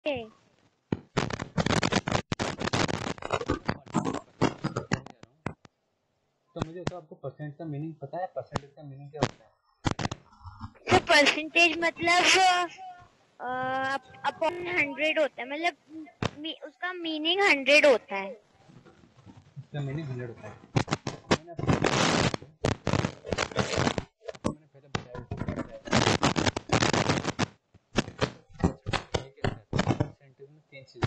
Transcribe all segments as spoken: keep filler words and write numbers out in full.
तो मुझे तो आपको परसेंट का मीनिंग पता है? परसेंटेज का मीनिंग क्या होता है? तो परसेंटेज मतलब अपॉन हंड्रेड होता है, मतलब मी, उसका मीनिंग हंड्रेड होता है। उसका मीनिंग हंड्रेड होता है। परसेंटेज में तीन चीजें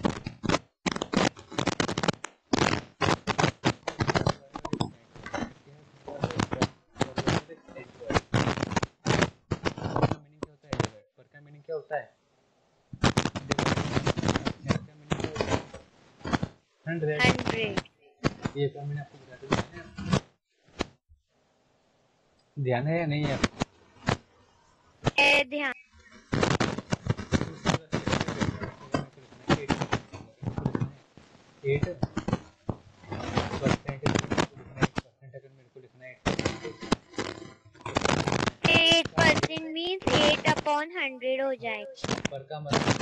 क्या होता है? हंड्रेड। ये तो मैंने आपको बता दिया। ध्यान है या नहीं है आपको? ए ध्यान। एट परसेंट परसेंट अगर मेरे को लिखना है eight percent means eight upon hundred हो जाएगा। पर का मतलब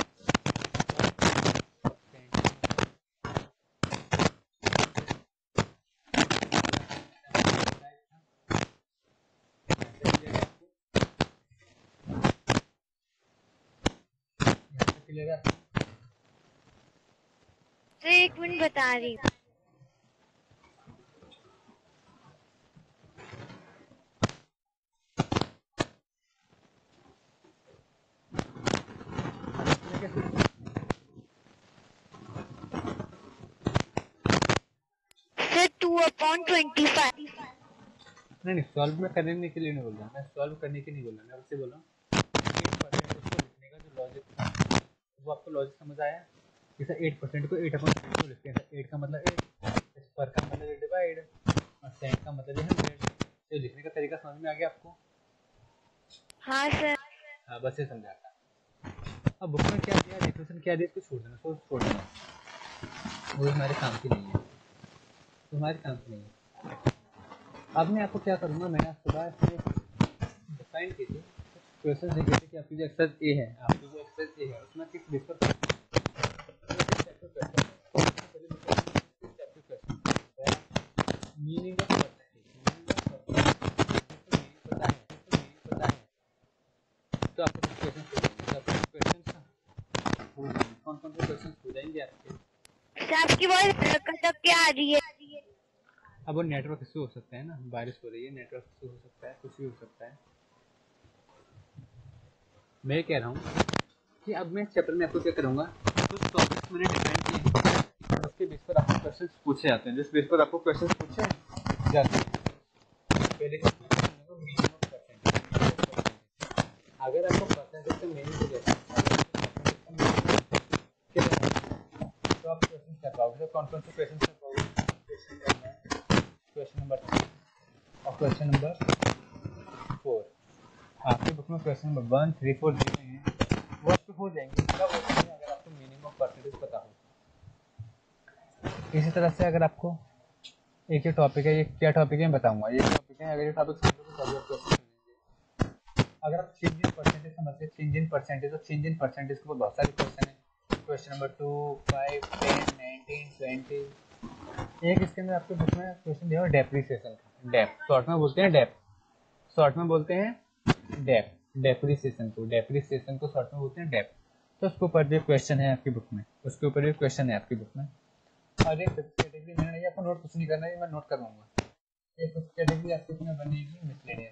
तो एक मिनट बता रही हूँ। Two upon twenty five. नहीं नहीं, सॉल्व में करने के लिए नहीं बोल रहा मैं, सॉल्व करने के नहीं बोल रहा मैं, उससे बोल रहा हूँ एट परसेंट उसको लिखने का जो लॉजिक था वो आपको लॉजिक समझ आया? जैसे एट परसेंट को एट अपॉन हंड्रेड को लिखते हैं, एट का मतलब एट, पर का मतलब डिवाइड और सेंट का मतलब हंड्रेड। तो लिखने का तरीका समझ में आ गया आपको? हाँ सर। हाँ बस ये समझा था। अब बुक में क्या दिया, डेफिनेशन क्या दिया, इसको छोड़ देना, सोच छोड़ देना, वो हमारे काम की नहीं है, तुम्हारे काम की नहीं है। अब मैं आपको क्या करूँगा, मैंने आज सुबह डिफाइन की थी क्वेश्चन देखे थे कि आपकी जो एक्सरसाइज ए है, आपकी जो एक्सरसाइज ए है उसमें किस बेस पर मीनिंग ऑफ तो आपको क्वेश्चन तो आपको क्वेश्चन कौन कौन से क्वेश्चन हो जाएंगे आपके? आपकी वॉइस कटक क्या आ रही है? अब वो नेटवर्क इशू हो सकता है ना, बारिश हो रही है, नेटवर्क इशू हो सकता है, कुछ भी हो सकता है। मैं कह रहा हूँ कि अब मैं चैप्टर में आपको क्या करूँगा, कुछ टॉपिक्स मैंने डिफाइन किए हैं उसके बेस पर आपको क्वेश्चन पूछे जाते हैं, जिस बेस पर आपको क्वेश्चन पूछे जाते हैं। पहले अगर आपको परसेंटेज का मीनिंग हो जाता है तो आप क्वेश्चन कर पाओगे। कौन कौन से क्वेश्चन कर पाओगे? क्वेश्चन नंबर थ्री और क्वेश्चन नंबर फोर आपके बुक में question number one three four दिए हैं, वो आपको हो जाएंगे। कब हो जाएंगे? अगर आपको मीनिंग ऑफ परसेंटेज पता हो। इसी तरह से अगर आपको एक ही टॉपिक है, ये क्या टॉपिक है मैं बताऊंगा, ये टॉपिक है, अगर ये टॉपिक समझ लो तो आप क्वेश्चन मिलेंगे। अगर आप चेंज इन परसेंटेज समझते हैं, चेंज इन परसेंटेज और चेंज इन परसेंटेज के ऊपर बहुत सारे क्वेश्चन है, question number two five ten nineteen twenty. एक इसके अंदर आपके बुक में क्वेश्चन दिया डेप्रिसिएशन का, डेप शॉर्ट में बोलते हैं, डेप शॉर्ट में बोलते हैं डेप, डेप्रिसिएशन को डेप्रिसिएशन को शॉर्ट में बोलते हैं डेप। तो उसके ऊपर जो क्वेश्चन है आपकी बुक में, उसके ऊपर जो क्वेश्चन है आपकी बुक में। और एक कैटेगरी मैंने नहीं, आपको नोट कुछ नहीं करना है, मैं नोट करवाऊंगा। एक कैटेगरी आपकी इसमें बनेगी मिसलेनियस,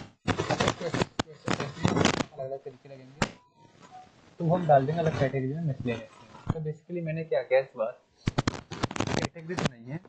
अलग अलग तरीके लगेंगे तो वो हम डाल देंगे अलग कैटेगरी में मिसलेनियस। तो बेसिकली मैंने क्या किया इस बार, कैटेगरी तो नहीं है,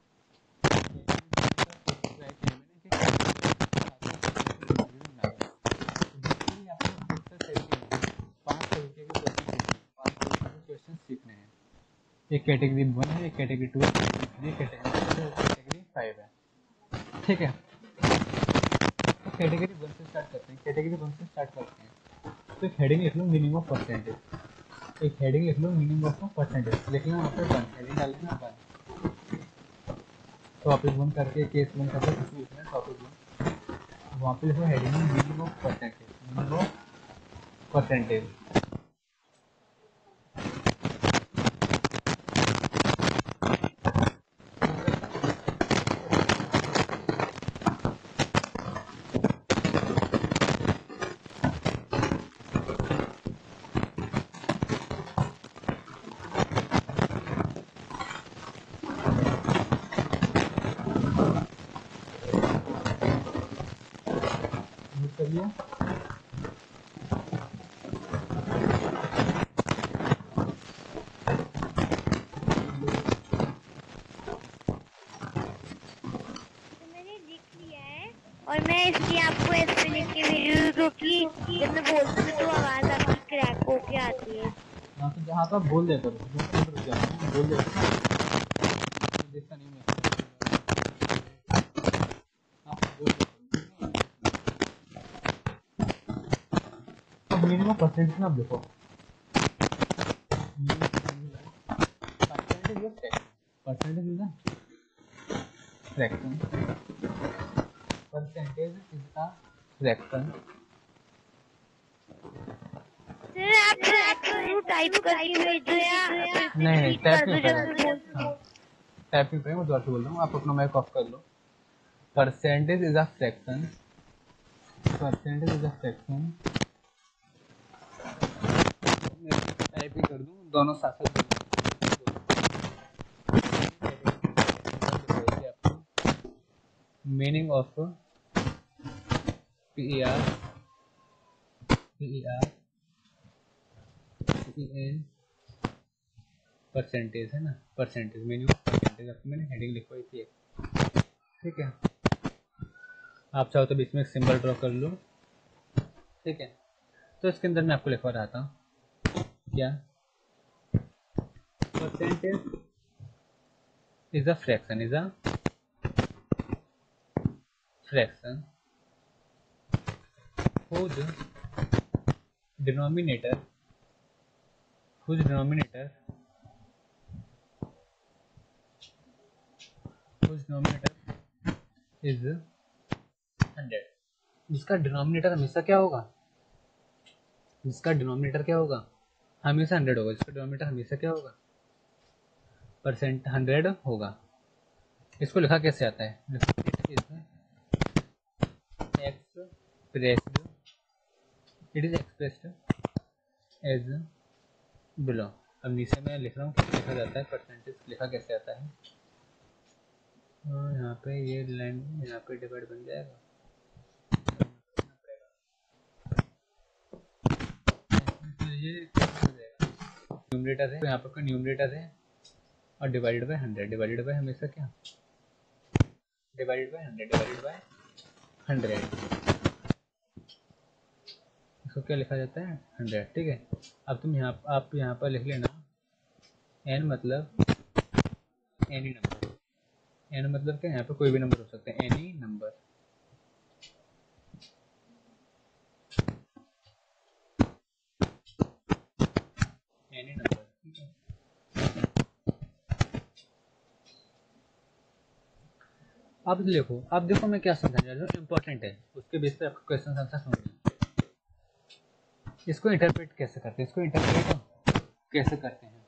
सीखने हैं। एक कैटेगरी वन है, एक कैटेगरी टू है, कैटेगरी कैटेगरी फाइव है, ठीक है। तो कैटेगरी वन से स्टार्ट करते हैं, कैटेगरी वन से स्टार्ट करते हैं। तो एक हेडिंग लिख लो मीनिंग ऑफ परसेंटेज, एक हेडिंग लिख लो मीनिंग ऑफ परसेंटेज, लिख लो वहाँ पे वन, हेडिंग डाल देना वन, टॉपिक वन करके केस वन करके कुछ भी लिखना है, टॉपिक वन वहाँ पे लिखो हेडिंग में meaning of percentage, meaning of percentage. लिया। और मैं इसलिए आपको ऐसे लिख के भेज रही हूँ क्योंकि जब मैं बोलती हूँ तो आवाज आपकी क्रैक होके आती है। हाँ तो जहाँ तो आप बोल दिया करो, बोल दिया देखता नहीं मैं अब मिनिमम परसेंटेज ना देखो, percentage is fraction, percentage is the fraction. Sir आप आप टाइप करके भेजो या नहीं नहीं टाइप नहीं करेगा, टाइप नहीं करेगा, मैं दोबारा से बोल रहा हूँ, आप अपना माइक ऑफ कर लो। Percentage is a fraction, percentage is a fraction, type ही कर दूँ, दोनों साथ साथ meaning of P E R P E R P N percentage है ना, परसेंटेज मीनिंग ऑफ परसेंटेज, आपको मैंने हेडिंग लिखवाई थी, ठीक है। आप चाहो तो बीच में एक सिंबल ड्रॉ कर लो, ठीक है। तो इसके अंदर मैं आपको लिखवा रहा था क्या, percentage is a fraction, is a fraction whose denominator whose denominator whose denominator is hundred, जिसका डिनोमिनेटर हमेशा क्या होगा, जिसका डिनोमिनेटर क्या होगा, हमेशा हंड्रेड होगा, जिसका डिनोमिनेटर हमेशा क्या होगा, परसेंट हंड्रेड होगा। इसको लिखा कैसे आता है, expressed it is expressed as below. अब नीचे मैं लिख रहा हूँ कैसे लिखा जाता है, परसेंटेज लिखा कैसे आता है, यहाँ पे ये लाइन यहाँ पे डिवाइड बन जाएगा, तो ये न्यूमरेटर है, तो यहाँ पर न्यूमरेटर है और divided by hundred, divided by हमेशा क्या, divided by hundred, divided by hundred, इसको क्या लिखा जाता है, हंड्रेड, ठीक है। अब तुम यहाँ आप यहाँ पर लिख लेना एन मतलब एनी नंबर, एन मतलब क्या, यहाँ पर कोई भी नंबर हो सकता है, एनी नंबर, एनी नंबर, ठीक है। अब देखो, अब देखो मैं क्या समझाने जा रहा हूँ, इम्पोर्टेंट है, उसके बेस पे आपको क्वेश्चन आंसर समझना। इसको इंटरप्रेट कैसे करते हैं, इसको इंटरप्रेट कैसे करते हैं,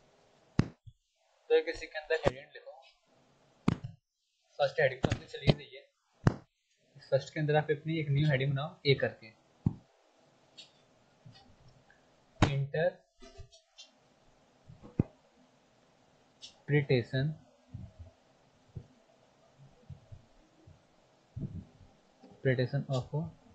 तो किसी के अंदर हेडिंग लिखो, फर्स्ट हेडिंग तो हमने चली गई है, फर्स्ट के अंदर आप अपनी एक न्यू हेडिंग बनाओ ए करके, interpretation interpretation of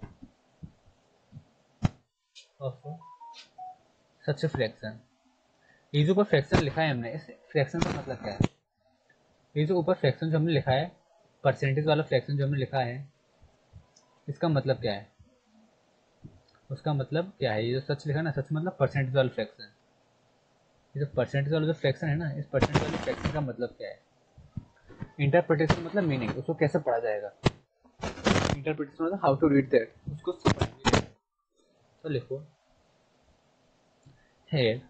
of such fraction. ये जो ऊपर फ्रैक्शन लिखा है हमने, इस फ्रैक्शन का मतलब क्या है, ये जो ऊपर फ्रैक्शन जो हमने लिखा है, परसेंटेज वाला फ्रैक्शन जो हमने लिखा है, इसका मतलब क्या है, उसका मतलब क्या है, ये जो सच लिखा है ना, सच मतलब परसेंटेज वाला फ्रैक्शन, ये जो परसेंटेज वाला जो फ्रैक्शन है ना, इस परसेंटेज वाले फ्रैक्शन का मतलब क्या है, इंटरप्रिटेशन मतलब मीनिंग, उसको कैसे पढ़ा जाएगा, इंटरप्रिटेशन मतलब हाउ टू रीड दैट, उसको पढ़ेंगे। तो लिखो हेयर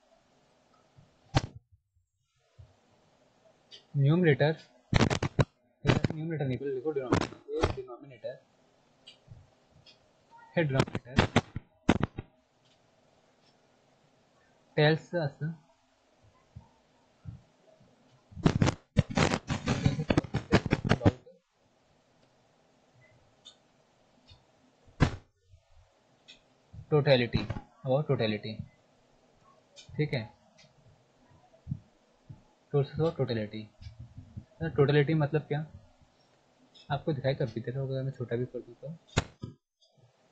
न्यूमरेटर, न्यूमरेटर नहीं लिखो, डिनोमिनेटर, डिनोमिनेटर है, denominator tells us about totality, about totality, ठीक है, टोटलिटी, टोटलिटी मतलब क्या, आपको दिखाई कर भी दे रहा होगा, मैं छोटा भी कर दूँ तो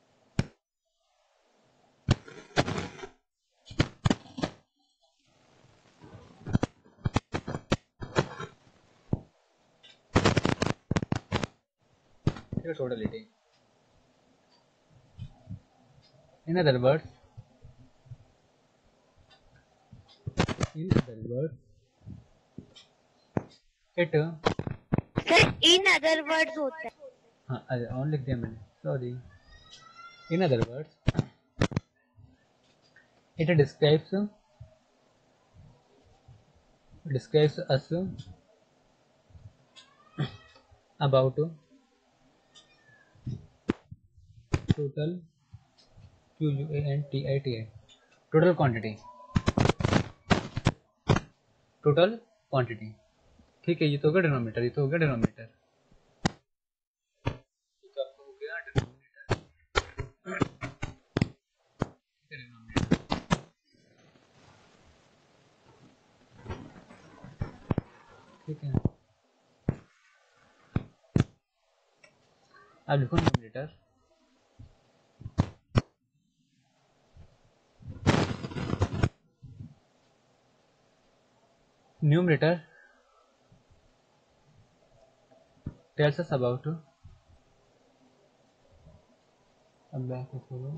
क्वांटिटी और totality. In other words in other words it, sir in other words होता है। हाँ और लिख दिया मैंने, sorry. In other words it describes describes us about total Q U A N T I T I total quantity, total quantity। ठीक है, ये तो हो गया डिनोमिनेटर, ये तो हो गया डिनोमिनेटर, ये तो आपको हो गया डिनोमिनेटर। ठीक है, अब लिखो numerator. Numerator tells us about, अब बैक करो,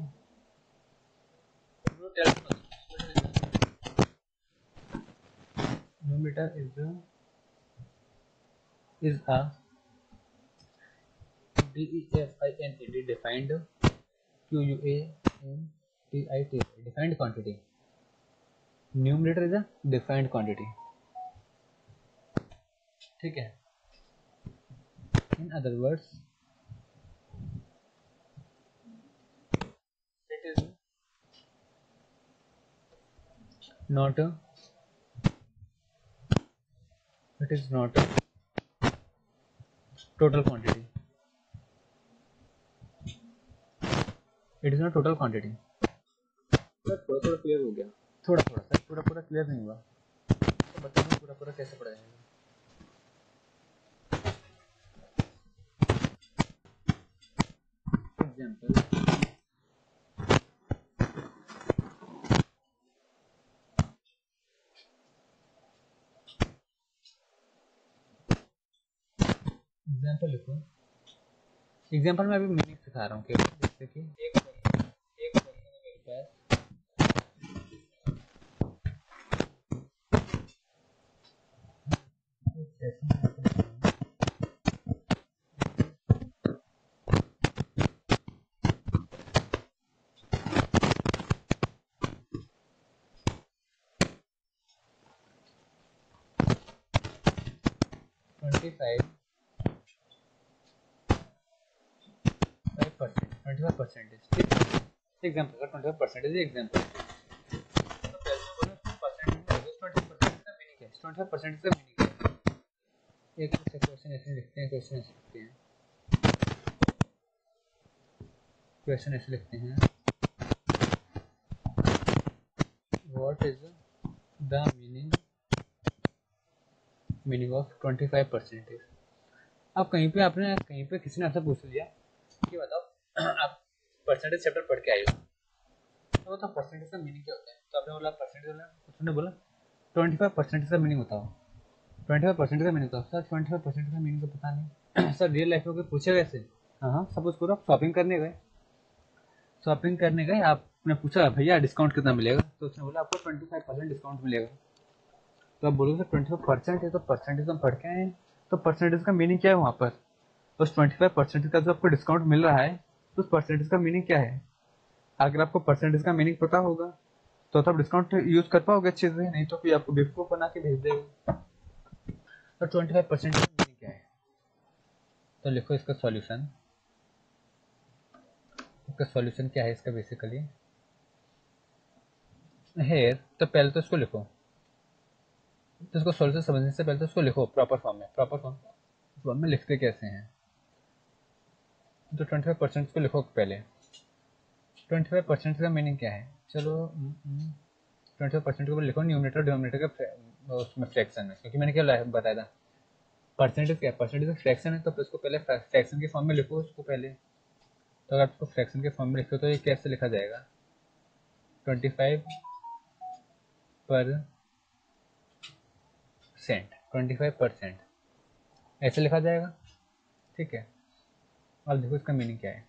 numerator is a is a defined defined Q U A N T I T defined quantity। numerator is a defined quantity, ठीक है। in other words it is not a it is not a total quantity, it is not total quantity। थोड़ा थोड़ा clear हो गया, थोड़ा थोड़ा सा, पूरा पूरा क्लियर नहीं हुआ तो बता दो पूरा पूरा कैसे पढ़ा जाएगा। एग्जाम्पल, एग्जाम्पल लिखो। एग्जाम्पल में अभी मीनिंग सिखा रहा हूँ केवल, जैसे कि एक एक क्वेश्चन है मेरे पास, twenty five five percent twenty five percentage, ठीक है। एग्जाम्पल का ट्वेंटी फाइव परसेंटेज एग्जाम्पल, तो पहले बोला परसेंट ट्वेंटी परसेंट का मीनिंग है, ट्वेंटी फाइव परसेंट का मीनिंग है। एक क्वेश्चन ऐसे लिखते हैं, क्वेश्चन ऐसे लिखते हैं, क्वेश्चन ऐसे लिखते हैं, what is the meaning meaning of twenty five percentage. अब कहीं पे आपने कहीं पे किसी ने आपसे पूछ लिया कि बताओ आप परसेंटेज चैप्टर पढ़ के आए हो, तो बताओ परसेंटेज का मीनिंग क्या होता है, तो आपने बोला परसेंटेज बोला, उसने बोला ट्वेंटी फाइव परसेंटेज का मीनिंग बताओ, ट्वेंटी फाइव परसेंट का मीनिंग बताओ। सर ट्वेंटी फाइव परसेंट का मीनिंग तो पता नहीं सर, रियल लाइफ में कोई पूछेगा ऐसे? हाँ हाँ, सपोज करो आप शॉपिंग करने गए, शॉपिंग करने गए, आपने पूछा भैया डिस्काउंट कितना मिलेगा, तो उसने बोला आपको ट्वेंटी फाइव परसेंट डिस्काउंट मिलेगा। तो आप बोलोगे ट्वेंटी फाइव परसेंट है, तो परसेंटेज हम पढ़ के आए हैं, तो परसेंटेज का मीनिंग क्या है वहाँ पर, उस ट्वेंटी फाइव परसेंटेज का जो आपको डिस्काउंट मिल रहा है, तो उस परसेंटेज का मीनिंग क्या है। अगर आपको परसेंटेज का मीनिंग पता होगा तो आप डिस्काउंट यूज कर पाओगे अच्छे से, नहीं तो कोई आपको बेवकूफ बना के भेज देगा। तो ट्वेंटी फाइव परसेंट का मीनिंग क्या है, तो लिखो इसका सॉल्यूशन। इसका सॉल्यूशन क्या है इसका बेसिकली हेयर, तो पहले तो इसको लिखो, तो इसको सॉल्यूशन समझने से पहले तो इसको लिखो प्रॉपर फॉर्म में, प्रॉपर फॉर्म फॉर्म में लिखते कैसे हैं। तो ट्वेंटी फाइव परसेंट को लिखो पहले, ट्वेंटी फाइव परसेंट का मीनिंग क्या है, चलो ट्वेंटी फाइव परसेंट को लिखो न्यूमरेटर डिनोमिनेटर का उसमें फ्रैक्शन में, क्योंकि मैंने क्या बताया था परसेंटेज क्या है, परसेंटेज फ्रैक्शन है, तो इसको पहले फ्रैक्शन के फॉर्म में लिखो उसको पहले। तो अगर आपको फ्रैक्शन के फॉर्म में लिखो तो ये कैसे लिखा जाएगा, twenty five percent twenty five percent ऐसे लिखा जाएगा, ठीक है। अब देखो इसका मीनिंग क्या है।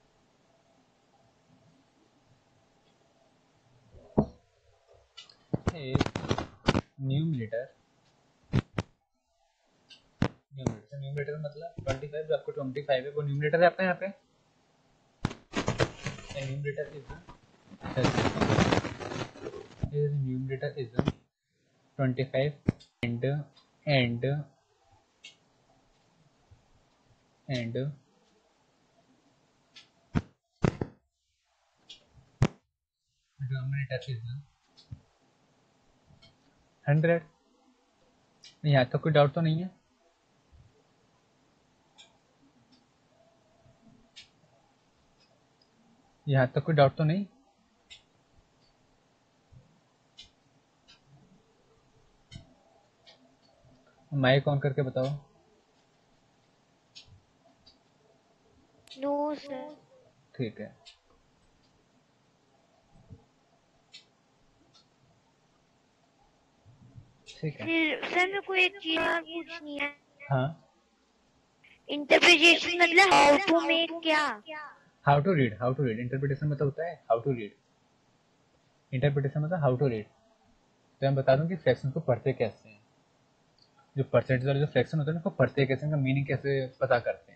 न्यूमरेटर न्यूमरेटर न्यूमरेटर मतलब ट्वेंटी फाइव, जो आपको ट्वेंटी फाइव है वो न्यूमरेटर है आपका यहाँ पे। Numerator is numerator is twenty five and and and denominator is hundred. यहाँ तक कोई डाउट तो नहीं है? यहाँ तक कोई डाउट तो नहीं? माइक ऑन करके बताओ। No sir. ठीक है। ठीक है फिर सर मेरे को एक चीज और पूछनी है। हाँ, इंटरप्रिटेशन मतलब हाउ टू मेक क्या? How to read how to read interpretation मतलब होता है हाउ टू रीड। इंटरप्रिटेशन मतलब हाउ टू रीड। तो मैं बता दूं कि फ्रैक्शन को पढ़ते कैसे हैं। जो परसेंटेज वाले जो फ्रैक्शन होते हैं उसको पढ़ते कैसे, उनका मीनिंग कैसे पता करते हैं।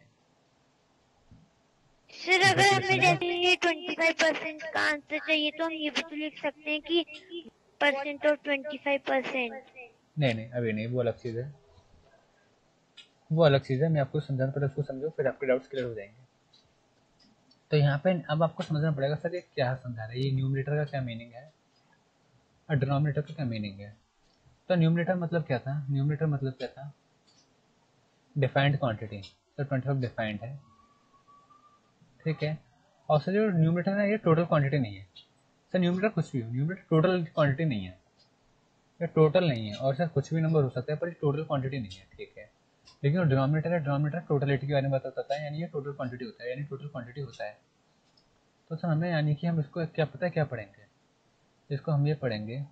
सर अगर हमें जैसे ये ट्वेंटी फाइव परसेंट का आंसर चाहिए तो हम ये भी तो लिख सकते हैं कि परसेंट और ट्वेंटी फाइव परसेंट। नहीं नहीं, अभी नहीं, वो अलग चीज़ है, वो अलग चीज़ है। मैं आपको समझाना पड़ेगा, उसको समझो, फिर आपके डाउट्स क्लियर हो जाएंगे। तो यहाँ पे अब आपको समझना पड़ेगा सर ये क्या समझा रहा है, ये न्यूमरेटर का क्या मीनिंग है और डिनोमिनेटर का क्या मीनिंग है। तो न्यूमरेटर मतलब क्या था? न्यूमरेटर मतलब क्या था? Defined quantity. तो ट्वेंटी फाइव डिफाइंड है, ठीक है। और सर जो न्यूमरेटर है ये टोटल क्वांटिटी नहीं है। सर न्यूमरेटर कुछ भी हो, न्यूमरेटर टोटल क्वांटिटी नहीं है, ये टोटल नहीं है। और सर कुछ भी नंबर हो सकता है पर ये टोटल क्वांटिटी नहीं है, ठीक है। लेकिन जो डिनोमिनेटर है, डिनोमिनेटर टोटलिटी के बारे में बताता है, यानी ये टोटल क्वांटिटी होता है, यानी टोटल क्वांटिटी होता है। तो सर हमें यानी कि हम इसको क्या पता है क्या पढ़ेंगे, इसको हम ये पढ़ेंगे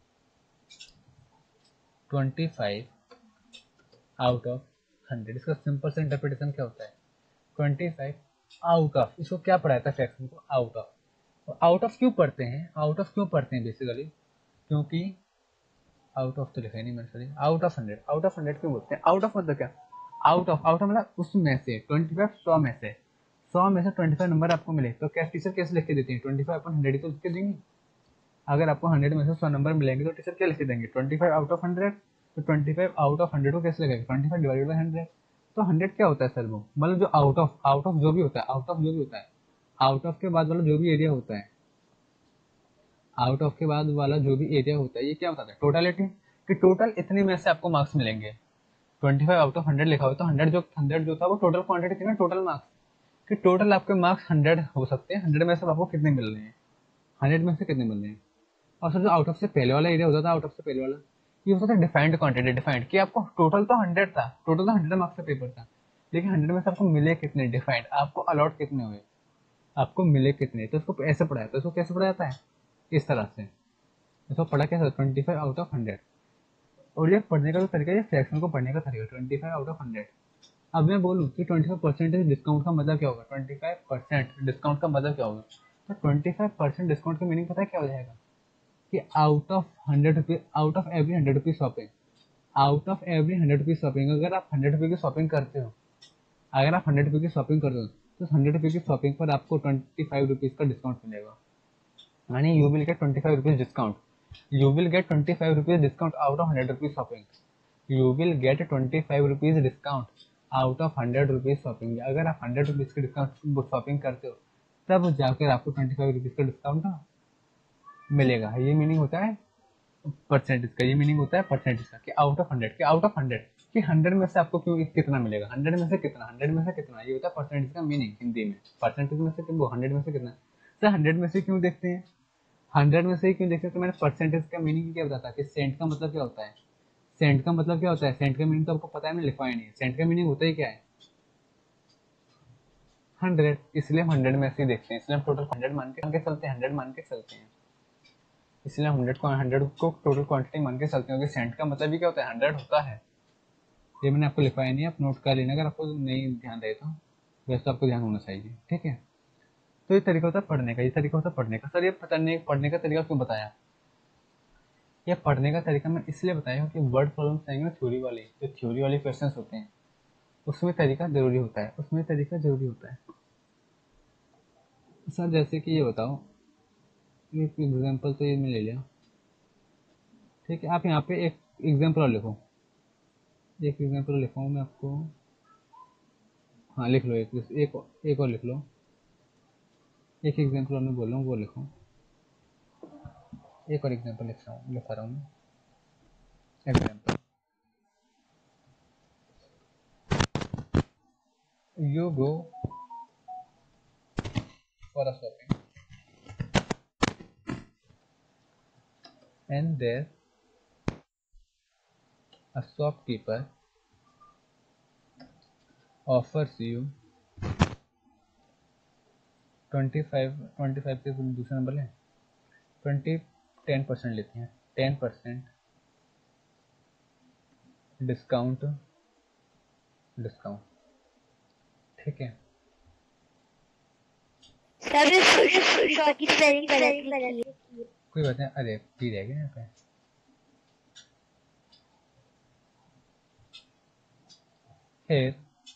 twenty five out of hundred. इसका सिंपल सा इंटरप्रिटेशन क्या होता है? ट्वेंटी फाइव आउट ऑफ, इसको क्या पढ़ाया था फ्रैक्शन को? Out of. आउट ऑफ क्यों पढ़ते हैं? आउट ऑफ क्यों पढ़ते हैं बेसिकली? क्योंकि आउट ऑफ तो लिखा ही नहीं मैंने, sorry, out of hundred. Out of hundred क्यों बोलते हैं? आउट ऑफ मतलब क्या? आउट ऑफ आउट ऑफ मतलब उसमें से ट्वेंटी फाइव, सौ में से सौ में से ट्वेंटी फाइव नंबर आपको मिले तो क्या टीचर कैसे लिख के देती है? ट्वेंटी फाइव अपन हंड्रेड ही तो लिख के देंगे। अगर आपको हंड्रेड में से सौ नंबर मिलेंगे तो टीचर क्या लिख के देंगे? Twenty five out of hundred. तो twenty five out of hundred को कैसे लगेगा? Twenty five divided by hundred. तो हंड्रेड क्या होता है सर? वो मतलब जो आउट ऑफ आउट ऑफ जो भी होता है, आउट ऑफ जो भी होता है, आउट ऑफ के बाद वाला जो भी एरिया होता है, आउट ऑफ के बाद वाला जो भी एरिया होता है, ये क्या बताता है? टोटलिटी, कि टोटल इतने में से आपको मार्क्स मिलेंगे। Twenty five out of hundred लिखा हुआ तो हंड्रेड जो हंड्रेड जो था वो टोटल क्वांटिटी थी ना, टोटल मार्क्स, कि टोटल आपके मार्क्स हंड्रेड हो सकते हैं, हंड्रेड में से आपको कितने मिल रहे हैं, हंड्रेड में से कितने मिल रहे हैं। और सर जो आउट ऑफ से पहले वाला एरिया होता था, आउट ऑफ से पहले वाला, ये होता था डिफाइंड क्वांटिटी। डिफाइंड कि आपको टोटल तो हंड्रेड था, टोटल तो हंड्रेड मार्क्स का पेपर था, लेकिन हंड्रेड में से आपको मिले कितने? डिफाइंड, आपको अलॉट कितने हुए, आपको मिले कितने। तो इसको ऐसे पढ़ाया था, इसको कैसे पढ़ाया जाता है? इस तरह से इसको पढ़ा कैसे? Twenty five out of hundred. और ये पढ़ने का जो तरीका, ये फ्रैक्शन को पढ़ने का तरीका, twenty five out of hundred. अब मैं बोलूँ कि ट्वेंटी फाइव परसेंटेज डिस्काउंट का मतलब क्या होगा? ट्वेंटी फाइव परसेंट डिस्काउंट का मतलब क्या होगा? तो ट्वेंटी फाइव परसेंट डिस्काउंट का मीनिंग पता है क्या हो जाएगा? कि out of hundred rupees, out of every hundred rupees shopping, out of every hundred rupees shopping, अगर आप हंड्रेड रुपये की शॉपिंग करते हो, अगर आप हंड्रेड रुपये की शॉपिंग करते हो तो हंड्रेड रुपये की शॉपिंग पर आपको ट्वेंटी फाइव रुपीज का डिस्काउंट मिलेगा। यानी you will get twenty five rupees discount, you will get twenty five rupees discount out of hundred rupees shopping, you will get twenty five rupees discount out of hundred rupees shopping. अगर आप hundred rupees के discount shopping करते हो तब जाकर आपको twenty five rupees का discount ना मिलेगा। ये मीनिंग होता है परसेंटेज का, ये मीनिंग होता है परसेंटेज का, कि आउट ऑफ हंड्रेड, कि आउट ऑफ हंड्रेड, कि हंड्रेड में से आपको क्यों कितना मिलेगा, हंड्रेड में से कितना, हंड्रेड में से कितना, ये होता है परसेंटेज का मीनिंग हिंदी में। परसेंटेज में से वो हंड्रेड में से कितना, सर हंड्रेड में से क्यों देखते हैं, हंड्रेड में से ही क्यों देखते हैं? तो मैंने परसेंटेज का मीनिंग क्या बताया कि सेंट का मतलब क्या होता है, सेंट का मतलब क्या होता है, सेंट का मीनिंग तो आपको पता है, मैंने लिखवाया नहीं है। सेंट का मीनिंग होता ही क्या है? हंड्रेड। इसलिए हम हंड्रेड में से ही देखते हैं, इसलिए हम टोटल हंड्रेड मान के मान के चलते हैं, हंड्रेड मान के चलते हैं, इसलिए हम हंड्रेड को हंड्रेड को टोटल क्वांटिटी मान के चलते हैं, क्योंकि सेंट का मतलब ही क्या होता है? हंड्रेड होता है। ये मैंने आपको लिखवाया नहीं है, आप नोट कर लेना अगर आपको नहीं ध्यान रहे तो। वैसे तो आपको ध्यान होना चाहिए, ठीक है। तो ये तरीका होता है पढ़ने का, ये तरीका होता है पढ़ने का। सर ये पढ़ने पढ़ने का तरीका क्यों बताया? ये पढ़ने का तरीका मैं इसलिए बताया हूँ कि वर्ड प्रॉब्लम्स आएंगे थ्योरी वाले, जो थ्योरी वाले क्वेश्चंस होते हैं उसमें तरीका जरूरी होता है, उसमें तरीका जरूरी होता है। सर जैसे कि ये बताओ, एक एग्जांपल तो ये मैं ले लिया, ठीक है। आप यहाँ पे एक एग्जांपल और लिखो, एक एग्जांपल लिखूँ मैं आपको, हाँ लिख लो, एक एक, एक और लिख लो, एक एग्जांपल और मैं बोल रहा हूँ वो लिखो, एक और एग्जांपल लिख रहा हूँ लिखा रहा हूँ example. You go for a shopping and there a shopkeeper offers you twenty five twenty five के दूसरा नंबर है ट्वेंटी, टेन परसेंट लेते हैं, टेन परसेंट डिस्काउंट, डिस्काउंट, ठीक है। सर इस शॉप की स्पेलिंग गलत लिखी है। कोई बात नहीं, अरे पी रह गया यहाँ पे। Here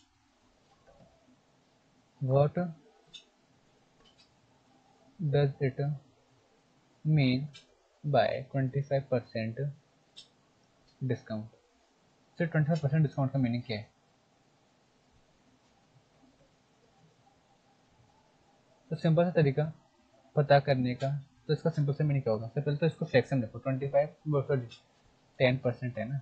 what does it mean by twenty five percent discount? Sir twenty five percent discount का मीनिंग क्या है? तो सिंपल सा तरीका पता करने का, तो इसका सिंपल सा मीनिंग क्या होगा? सबसे पहले तो इसको फ्रैक्शन देखो, twenty five sorry ten percent है ना,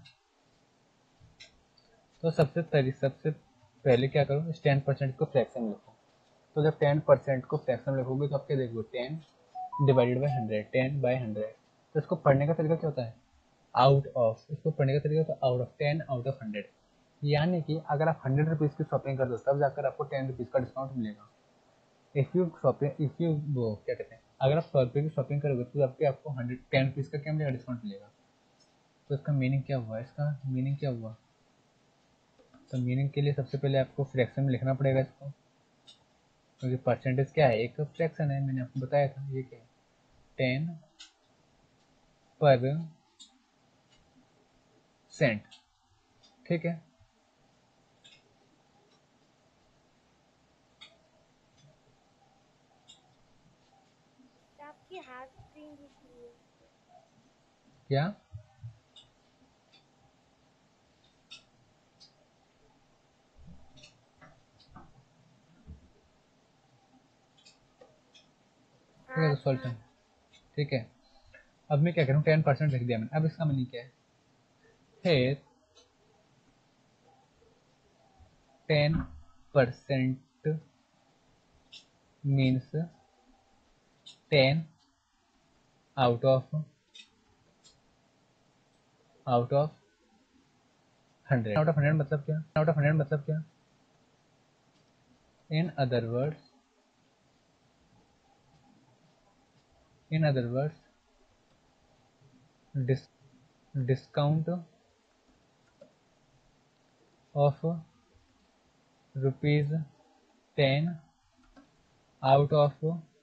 तो सबसे तरी सबसे पहले क्या करो, इस टेन परसेंट को फ्रैक्शन लिखो। तो जब टेन परसेंट को फ्रैक्शन लिखोगे तो आप क्या देखोगे, ten divided by hundred, ten by hundred. तो इसको पढ़ने का तरीका क्या होता है, आउट ऑफ, इसको पढ़ने का तरीका होता है out of, ten out of hundred. यानी कि अगर आप हंड्रेड रुपीज़ की शॉपिंग कर दो तब जाकर आपको टेन रुपीज़ का डिस्काउंट मिलेगा। If you shopping if you वो क्या कहते हैं, अगर आप सौ रुपये की शॉपिंग करोगे तो आपके आपको हंड्रेड टेन रुपीज़ का क्या मिलेगा, डिस्काउंट मिलेगा। तो इसका मीनिंग क्या हुआ, इसका मीनिंग क्या हुआ? तो मीनिंग के लिए सबसे पहले आपको फ्रैक्शन में लिखना पड़ेगा इसको, क्योंकि परसेंटेज क्या है, एक फ्रैक्शन है, मैंने आपको बताया था ये क्या है, टेन पर सेंट, ठीक है। आपकी हाफ स्क्रीन दिखी है। क्या? ठीक है, हाँ तो सॉल्यूशन, ठीक है। अब मैं क्या करूँ, टेन परसेंट लिख दिया मैंने, अब इसका मीनिंग क्या है, फिर ten percent means ten out of out of hundred. Out of hundred मतलब क्या, आउट ऑफ हंड्रेड मतलब क्या, in other words in other words dis discount of rupees ten out of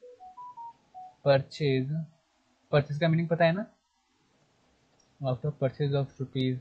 purchase, purchase का meaning पता है ना, out of purchase of rupees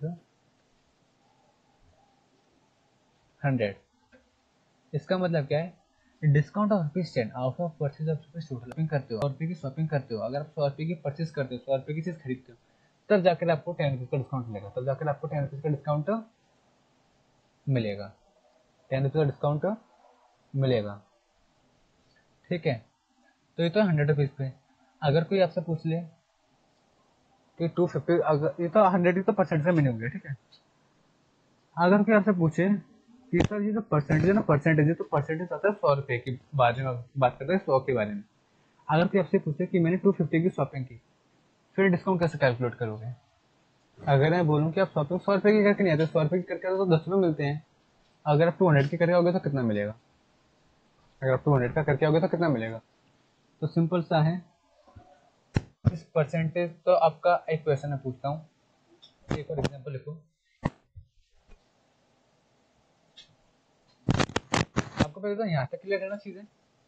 hundred. इसका मतलब क्या है, discount of rupees ten out of purchase of rupees total. Shopping करते हो, सौ रुपये की शॉपिंग करते हो, अगर आप सौ रुपये की परचेज करते हो, सौ रुपये की चीज खरीदते हो, तब जाकर आपको टेन रुपीज का डिस्काउंट मिलेगा, तब जाकर आपको टेन रुपीज का डिस्काउंट मिलेगा, टेन रुपीज का डिस्काउंट मिलेगा, ठीक है। तो ये तो हंड्रेड रुपीज पे। अगर कोई आपसे पूछ ले कि टू फिफ्टी, अगर ये तो हंड्रेड तो परसेंट का मीनिंग हो गया, ठीक है। अगर कोई आपसे पूछे कि सर ये जो परसेंटेज है ना, परसेंटेज है, तो परसेंटेज आता है सौ रुपए के बारे में, बात करते हैं सौ के बारे में। अगर कोई आपसे पूछे कि मैंने टू फिफ्टी की शॉपिंग की, फिर डिस्काउंट कैसे कैलकुलेट करोगे? अगर मैं बोलूँ कि आप शॉपिंग सौ रुपए की करके नहीं आते, सौ रुपए की करके आते तो दस रुपये मिलते हैं, अगर आप टू हंड्रेड की करके आओगे तो कितना मिलेगा, अगर आप टू हंड्रेड का करके आओगे तो कितना मिलेगा? तो सिंपल सा है, इस परसेंटेज तो आपका एक क्वेश्चन मैं पूछता हूँ, एक और एग्जांपल लिखो। आपको आपको पता है यहाँ तक क्लियर है ना चीजें?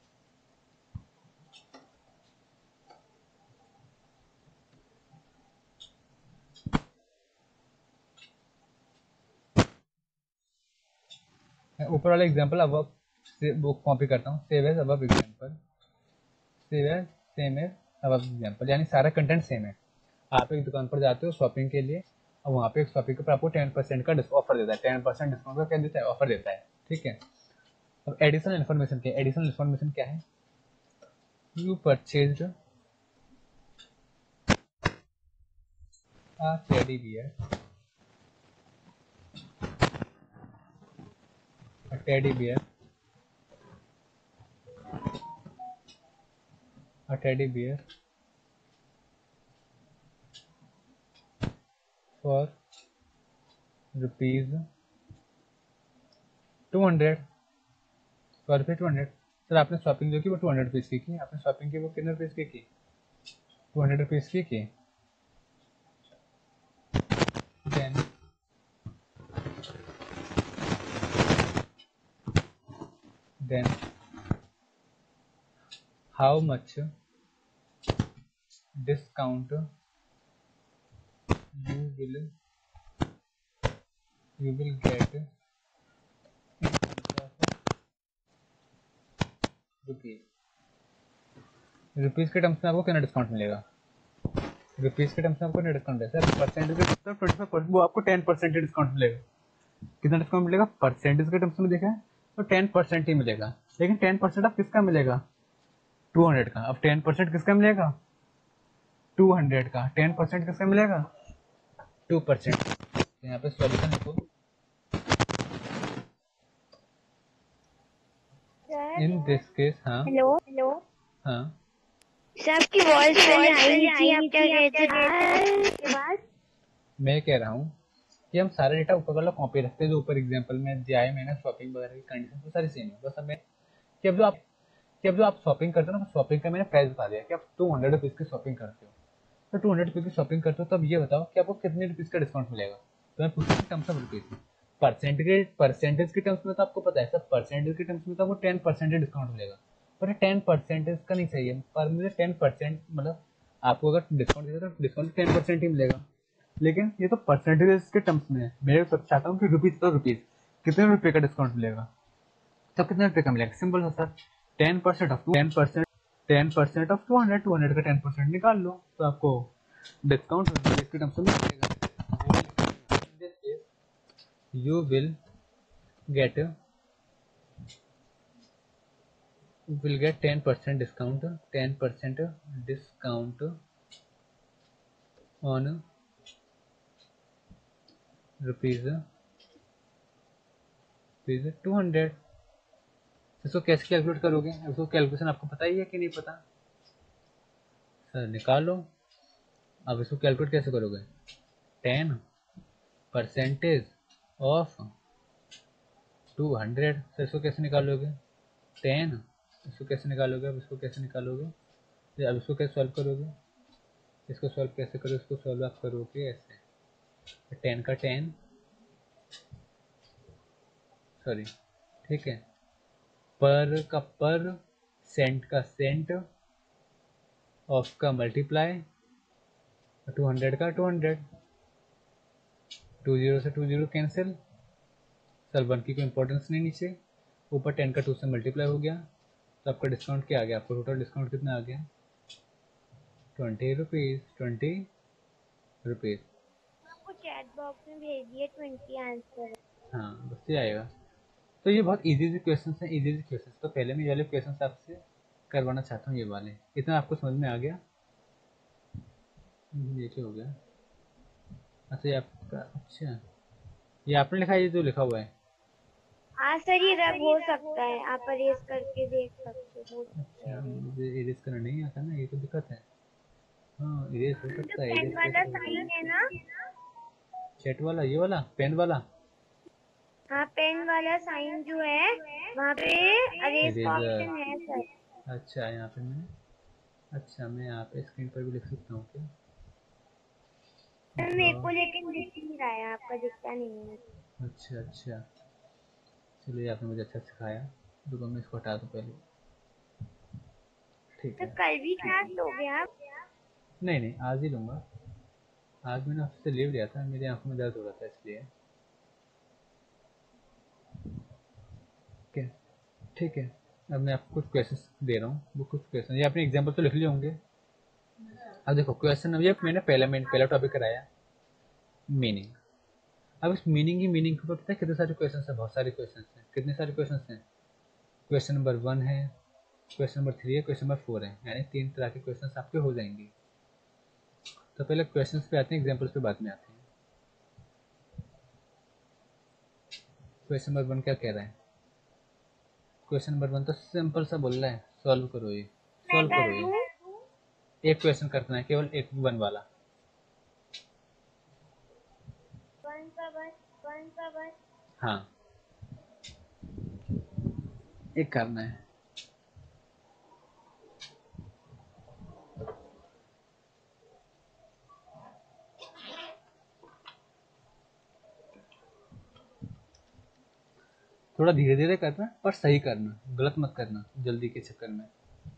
मैं ऊपर वाला एग्जांपल अब वो कॉपी करता हूँ, सेव एज अब example, save as same as अब एग्जांपल, यानी सारा कंटेंट सेम है। आप एक दुकान पर जाते हो शॉपिंग के लिए, और वहाँ पे एक शॉपिंग के ऊपर आपको टेन परसेंट का ऑफर देता है, टेन परसेंट डिस्काउंट का क्या देता है, ऑफर देता है, ठीक है। अब एडिशनल इन्फॉर्मेशन क्या है? एडिशनल इन्फॉर्मेशन क्या है? You purchased a teddy bear, a teddy bear, a teddy bear for rupees two hundred, for rupees two hundred. Sir आपने शॉपिंग जो की वो टू हंड्रेड रुपीज़ की की, आपने शॉपिंग की वो कितने रुपीज़ की की? टू हंड्रेड रुपीज़ की की। Then then how much discount you will you will get in terms of rupees, rupees के टर्म्स में आपको कितना डिस्काउंट मिलेगा? रुपीज के टर्म्स में आपको डिस्काउंट है सर, परसेंटेज के टर्म्स में ट्वेंटी फाइव परसेंट, वो आपको टेन परसेंट डिस्काउंट मिलेगा। कितना डिस्काउंट मिलेगा? परसेंटेज के टर्म्स में देखा है तो टेन परसेंट ही मिलेगा, लेकिन टेन परसेंट अब किसका मिलेगा? टू हंड्रेड का। अब टेन परसेंट किसका मिलेगा? टू हंड्रेड का। टेन परसेंट किसका मिलेगा? Two percent. यहाँ पे सॉल्यूशन लिखो, इन दिस केस। हाँ हेलो हेलो हाँ सर, आपकी वॉइस पहले आई नहीं थी, आप क्या कहते थे? मैं कह रहा हूँ कि हम सारा डेटा ऊपर वाला कॉपी रखते हैं, जो ऊपर एग्जांपल में दिया है मैंने, शॉपिंग वगैरह की कंडीशन तो सारी सेम है। बस हमें कि अब जो आप कि अब जो आप शॉपिंग करते हो ना, शॉपिंग का मैंने प्राइस बता दिया कि आप टू हंड्रेड रुपीज़ की शॉपिंग करते हो, तो टू हंड्रेड रुपीज़ की शॉपिंग करते हो, तो अब ये बताओ कि आपको कितने रुपीज़ का डिस्काउंट मिलेगा? तो मैं पूछूँ terms of rupees, percentage percentage के टर्म्स में तो आपको पता है सर, परसेंटेज के टर्म्स में तो आपको टेन परसेंट डिस्काउंट मिलेगा, पर टेन परसेंटेज का नहीं चाहिए, पर मुझे टेन परसेंट मतलब आपको अगर डिस्काउंट देगा तो डिस्काउंट टेन परसेंट ही मिलेगा, लेकिन ये तो परसेंटेज के टर्म्स में है। मैं तो चाहता हूँ कि रुपीज तो रुपीज कितने रुपए का डिस्काउंट मिलेगा, तो कितने रुपए का मिलेगा? सिंपल है sir, ten percent of ten percent ten percent of two hundred, two hundred का टेन परसेंट निकाल लो तो आपको डिस्काउंट रुपीज के टर्म्स में मिलेगा। You will get will get ten percent discount, ten percent discount on rupees rupees two hundred. इसको कैसे कैलकुलेट करोगे? इसको कैलकुलेशन आपको पता ही है कि नहीं पता? सर निकालो। अब इसको कैलकुलेट कैसे करोगे? Ten percentage of two hundred. Sir इसको कैसे निकालोगे? टेन। इसको कैसे निकालोगे? अब इसको कैसे निकालोगे? अब इसको कैसे सॉल्व करोगे? इसको सॉल्व कैसे करोगे? इसको सॉल्व आप करोगे ऐसे, टेन का टेन, सॉरी ठीक है, पर का पर, सेंट का सेंट, ऑफ का मल्टीप्लाई, टू हंड्रेड का टू हंड्रेड, टू जीरो से two zero cancel, sir one की कोई इंपॉर्टेंस नहीं नीचे, ऊपर टेन का टू से मल्टीप्लाई हो गया, तो आपका डिस्काउंट क्या आ गया? आपको टोटल डिस्काउंट कितना आ गया? Twenty rupees, twenty rupees. आपको चैट बॉक्स में भेज दिए ट्वेंटी आंसर। हाँ बस ये आएगा। तो ये बहुत इजी इजी क्वेश्चन हैं, इजी इजी क्वेश्चन। तो पहले मैं ये वाले क्वेश्चन आपसे करवाना चाहता हूँ, ये वाले। इतना आपको समझ में आ गया? ये क्या हो गया? अच्छा ये आपका, अच्छा ये आपने लिखा है, ये जो लिखा हुआ है? हाँ सर, ये रब हो सकता है, आप अरेज करके देख सकते हो। अच्छा मुझे इरेज करना नहीं आता ना, ये तो दिक्कत है। हाँ इरेज हो जो सकता है, पेन इरेज वाला कैसे होगा? साइन है ना, चैट वाला, ये वाला पेन वाला? हाँ पेन वाला साइन जो है वहाँ पे अरेज का इरेजर। ऑप्शन है सर। अच्छा यहाँ पे मैं, अच्छा मैं यहाँ पे स्क्रीन पर भी लिख सकता हूँ क्या? सर मेरे को लेकिन दिख नहीं रहा है, आपका दिखता नहीं है। अच्छा अच्छा, चलिए आपने मुझे अच्छा सिखाया। रुको मैं इसको हटा दूं पहले। ठीक तो है। कल भी क्लास लोगे आप? नहीं नहीं आज ही लूँगा। आज मैंने ऑफिस से लीव लिया था, मेरी आंखों में दर्द हो रहा था इसलिए। ठीक है ठीक है। अब मैं आपको कुछ क्वेश्चंस दे रहा हूँ, वो कुछ क्वेश्चन ये आपने एग्जाम्पल तो लिख लिए होंगे। अब देखो क्वेश्चन, अब ये मैंने पहले मैंने पहला टॉपिक कराया मीनिंग। अब इस मीनिंग की मीनिंग के ऊपर पता है कितने सारे क्वेश्चन हैं? बहुत सारे क्वेश्चन हैं। कितने सारे क्वेश्चन हैं? क्वेश्चन नंबर वन है, क्वेश्चन नंबर थ्री है, क्वेश्चन नंबर फोर है, यानी तीन तरह के क्वेश्चन आपके हो जाएंगे। तो पहले क्वेश्चंस पे आते हैं, एग्जांपल्स पे बाद में आते हैं। क्वेश्चन नंबर वन क्या कह रहा है? क्वेश्चन नंबर वन तो सिंपल सा बोल रहा है, सॉल्व करो ये, मैं सॉल्व करो कर ये। दूं? एक क्वेश्चन करना है, केवल एक वन वाला। वन का बस, वन का बस। हाँ एक करना है। थोड़ा धीरे धीरे करना पर सही करना, गलत मत करना जल्दी के चक्कर में।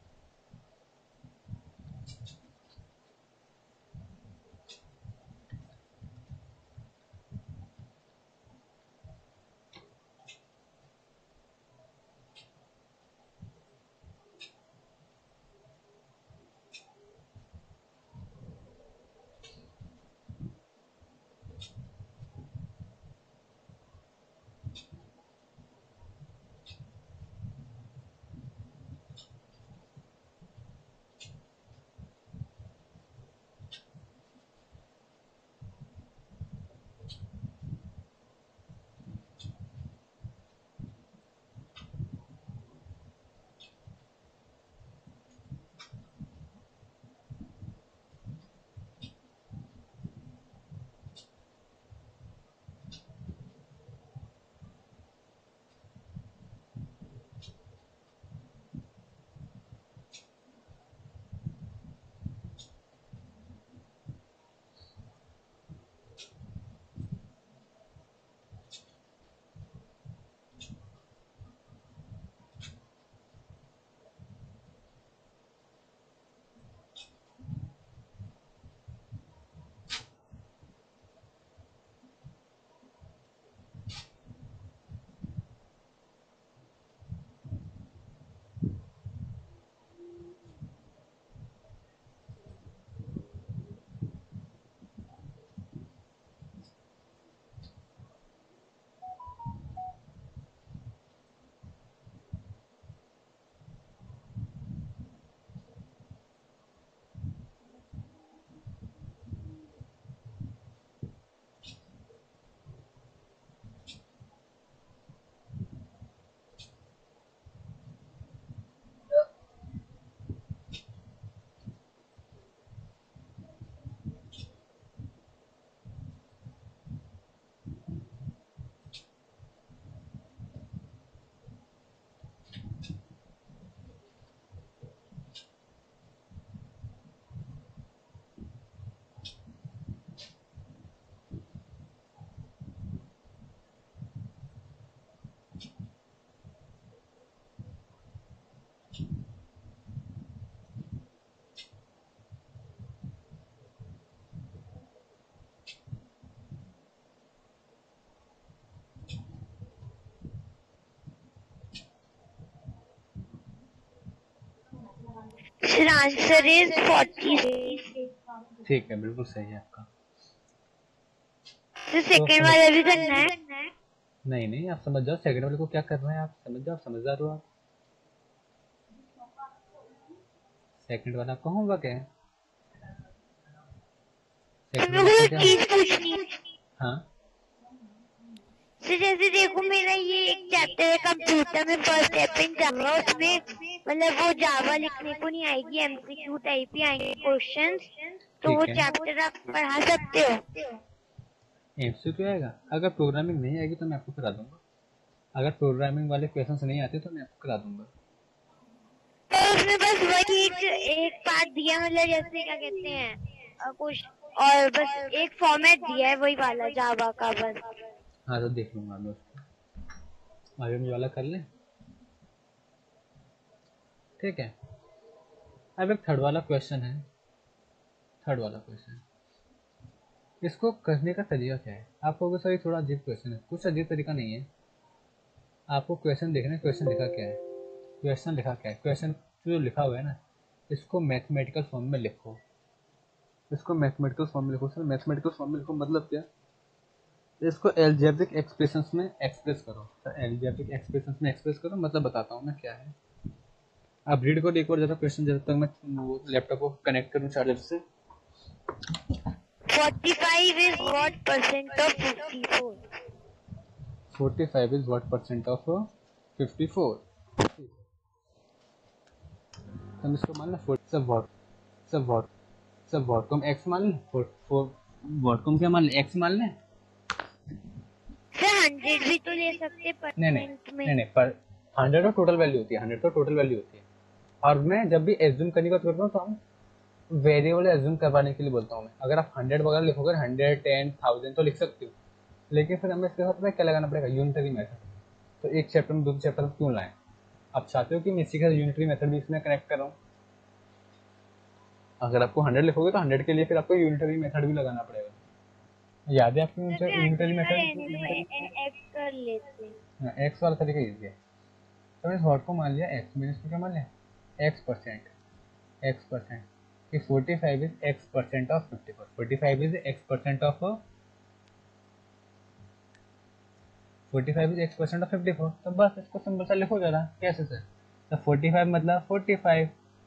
Sir, answer is forty-six. ठीक है बिल्कुल सही है आपका। तो तो सेकंड समझ वाला भी करना है? नहीं नहीं आप समझ जाओ सेकंड वाले को क्या करना है, आप समझ जाओ, समझदार हो आप। सेकंड वाला आपका होमवर्क है। तो सेकंड मेरे वाला को आपका एक क्या चीज है? पूछनी है। हाँ तो जैसे देखो मेरा ये एक चैप्टर है कंप्यूटर में फर्स्ट स्टेप इन जावा, उसमें मतलब वो जावा लिखने को नहीं आएगी, एमसीक्यू टाइप ही आएंगे क्वेश्चंस। तो वो ठीक है। चैप्टर आप पढ़ा सकते हो? एमसीक्यू आएगा? अगर प्रोग्रामिंग नहीं आएगी तो मैं आपको करा दूंगा। अगर प्रोग्रामिंग वाले क्वेश्चंस नहीं आते तो मैं आपको करा दूंगा। तो उसमें बस वही एक एक पार्ट दिया, मतलब जैसे क्या कहते हैं अ, कुछ और बस एक फॉर्मेट दिया है वही वाला जावा का बस। हाँ तो देख लूंगा मैं उसको। आगे में वाला कर लें। ठीक है। अब एक थर्ड वाला क्वेश्चन है, थर्ड वाला क्वेश्चन इसको करने का तरीका क्या है? आपको सर थोड़ा अजीब क्वेश्चन है, कुछ अजीब तरीका नहीं है। आपको क्वेश्चन देखना है, क्वेश्चन लिखा क्या है, क्वेश्चन लिखा क्या है, क्वेश्चन जो लिखा हुआ है ना इसको मैथमेटिकल फॉर्म में लिखो, इसको मैथमेटिकल फॉर्म में लिखो। सर मैथमेटिकल फॉर्म में लिखो मतलब क्या? इसको एलजेब्रिक एक्सप्रेशंस में एक्सप्रेस करो। सर एलजेब्रिक एक्सप्रेशंस में एक्सप्रेस करो मतलब बताता हूँ मैं क्या है। आप रीड करो एक बार जरा क्वेश्चन, जब तक मैं वो लैपटॉप को कनेक्ट करूँ चार्जर से। forty-five is what percent of fifty-four? forty-five is what percent of fifty-four? हम इसको मान लें सब वॉट सब वॉट सब वॉट को हम एक्स मान लें, फोर फोर वॉट को हम क्या मान लें, एक्स मान लें। सर हंड्रेड भी तो ले सकते परसेंट नहीं नहीं में। नहीं नहीं पर हंड्रेड तो टोटल वैल्यू होती है, हंड्रेड तो टोटल वैल्यू होती है। और मैं जब भी एज्यूम करने की बात करता हूँ तो हम वेरिएबल एज्यूम करवाने के लिए बोलता हूँ मैं। अगर आप हंड्रेड वगैरह लिखोगे, हंड्रेड टेन थाउजेंड तो लिख सकते हो, लेकिन फिर हमें इसके साथ क्या लगाना पड़ेगा, यूनिटरी मेथड। तो एक चैप्टर में दूसरे चैप्टर में क्यों लाएं? आप चाहते हो कि मैं इसी का यूनिटरी मेथड भी इसमें कनेक्ट कर रहा हूँ। अगर आपको हंड्रेड लिखोगे तो हंड्रेड के लिए फिर आपको यूनिटरी मेथड भी लगाना पड़ेगा। याद है आपको यूनिटरी मेथड? एक्स कर लेते हैं। एक्स वाला तरीका इजी है। तो इस वर्ड को मान लिया एक्स, मैंने इसको क्या मान लिया एक्स परसेंट, एक्स परसेंट कि forty-five is x percent of fifty-four, forty-five is x percent of forty-five is x percent of fifty-four। तो बस इसको सिंपल सा लिखो जरा, कैसे सर? तो forty-five मतलब forty-five,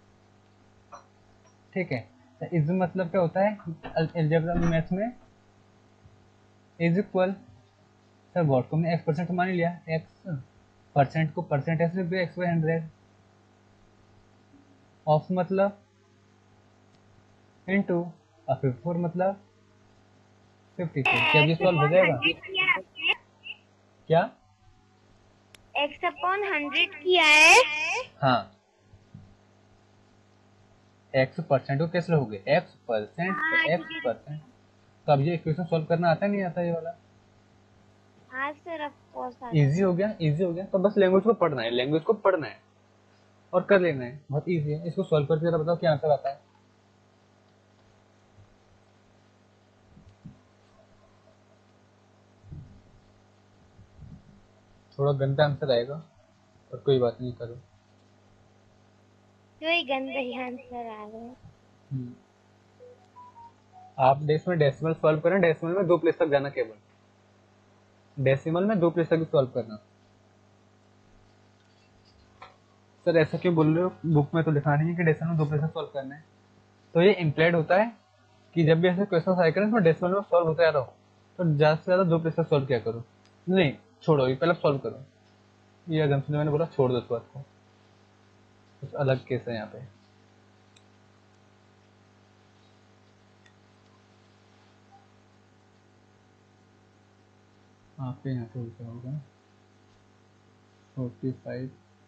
ठीक है। तो इज मतलब क्या होता है अलजेब्रा मैथ्स में, इज इक्वल। सर व्हाट को हमने x परसेंट मान लिया, x परसेंट को परसेंट ऐसे लिख दिया x बाई हंड्रेड, ऑफ मतलब इनटू और फिफ्टी फोर मतलब फिफ्टी फोर। क्या ये सॉल्व हो जाएगा? क्या x अपॉन हंड्रेड किया है? हाँ, x परसेंट को कैसे लोगे, x परसेंट x परसेंट। तो अब ये इक्वेशन सॉल्व करना आता नहीं आता ये वाला? हाँ सर ऑफ कोर्स आता। इजी हो गया, इजी हो गया। तो बस लैंग्वेज को पढ़ना है, लैंग्वेज को पढ़ना है और कर लेना है, बहुत इजी है। इसको सॉल्व करके जरा बताओ क्या आंसर आता है। थोड़ा गंदा आंसर आएगा पर कोई बात नहीं, करो। कोई गंदा ही आंसर आ रहा है। आप डेसिमल डेसिमल सॉल्व करें, डेसिमल में दो प्लेस तक जाना, केवल डेसिमल में दो प्लेस तक सॉल्व करना। सर ऐसा क्यों बोल रहे हो, बुक में तो लिखा नहीं है कि डेसिमल में दो प्लेस तक सॉल्व करना है। तो ये इम्प्लाइड होता है कि जब भी ऐसे क्वेश्चन आए करें तो डेसिमल में सॉल्व होता रहो, तो ज्यादा से ज्यादा दो प्लेस तक सॉल्व किया करो। नहीं छोड़ो, ये पहले सॉल्व करो। ये एग्जाम्पल मैंने बोला छोड़ दो इस बात को, कुछ अलग केस है यहाँ पे। आपके यहाँ पे क्या होगा, forty five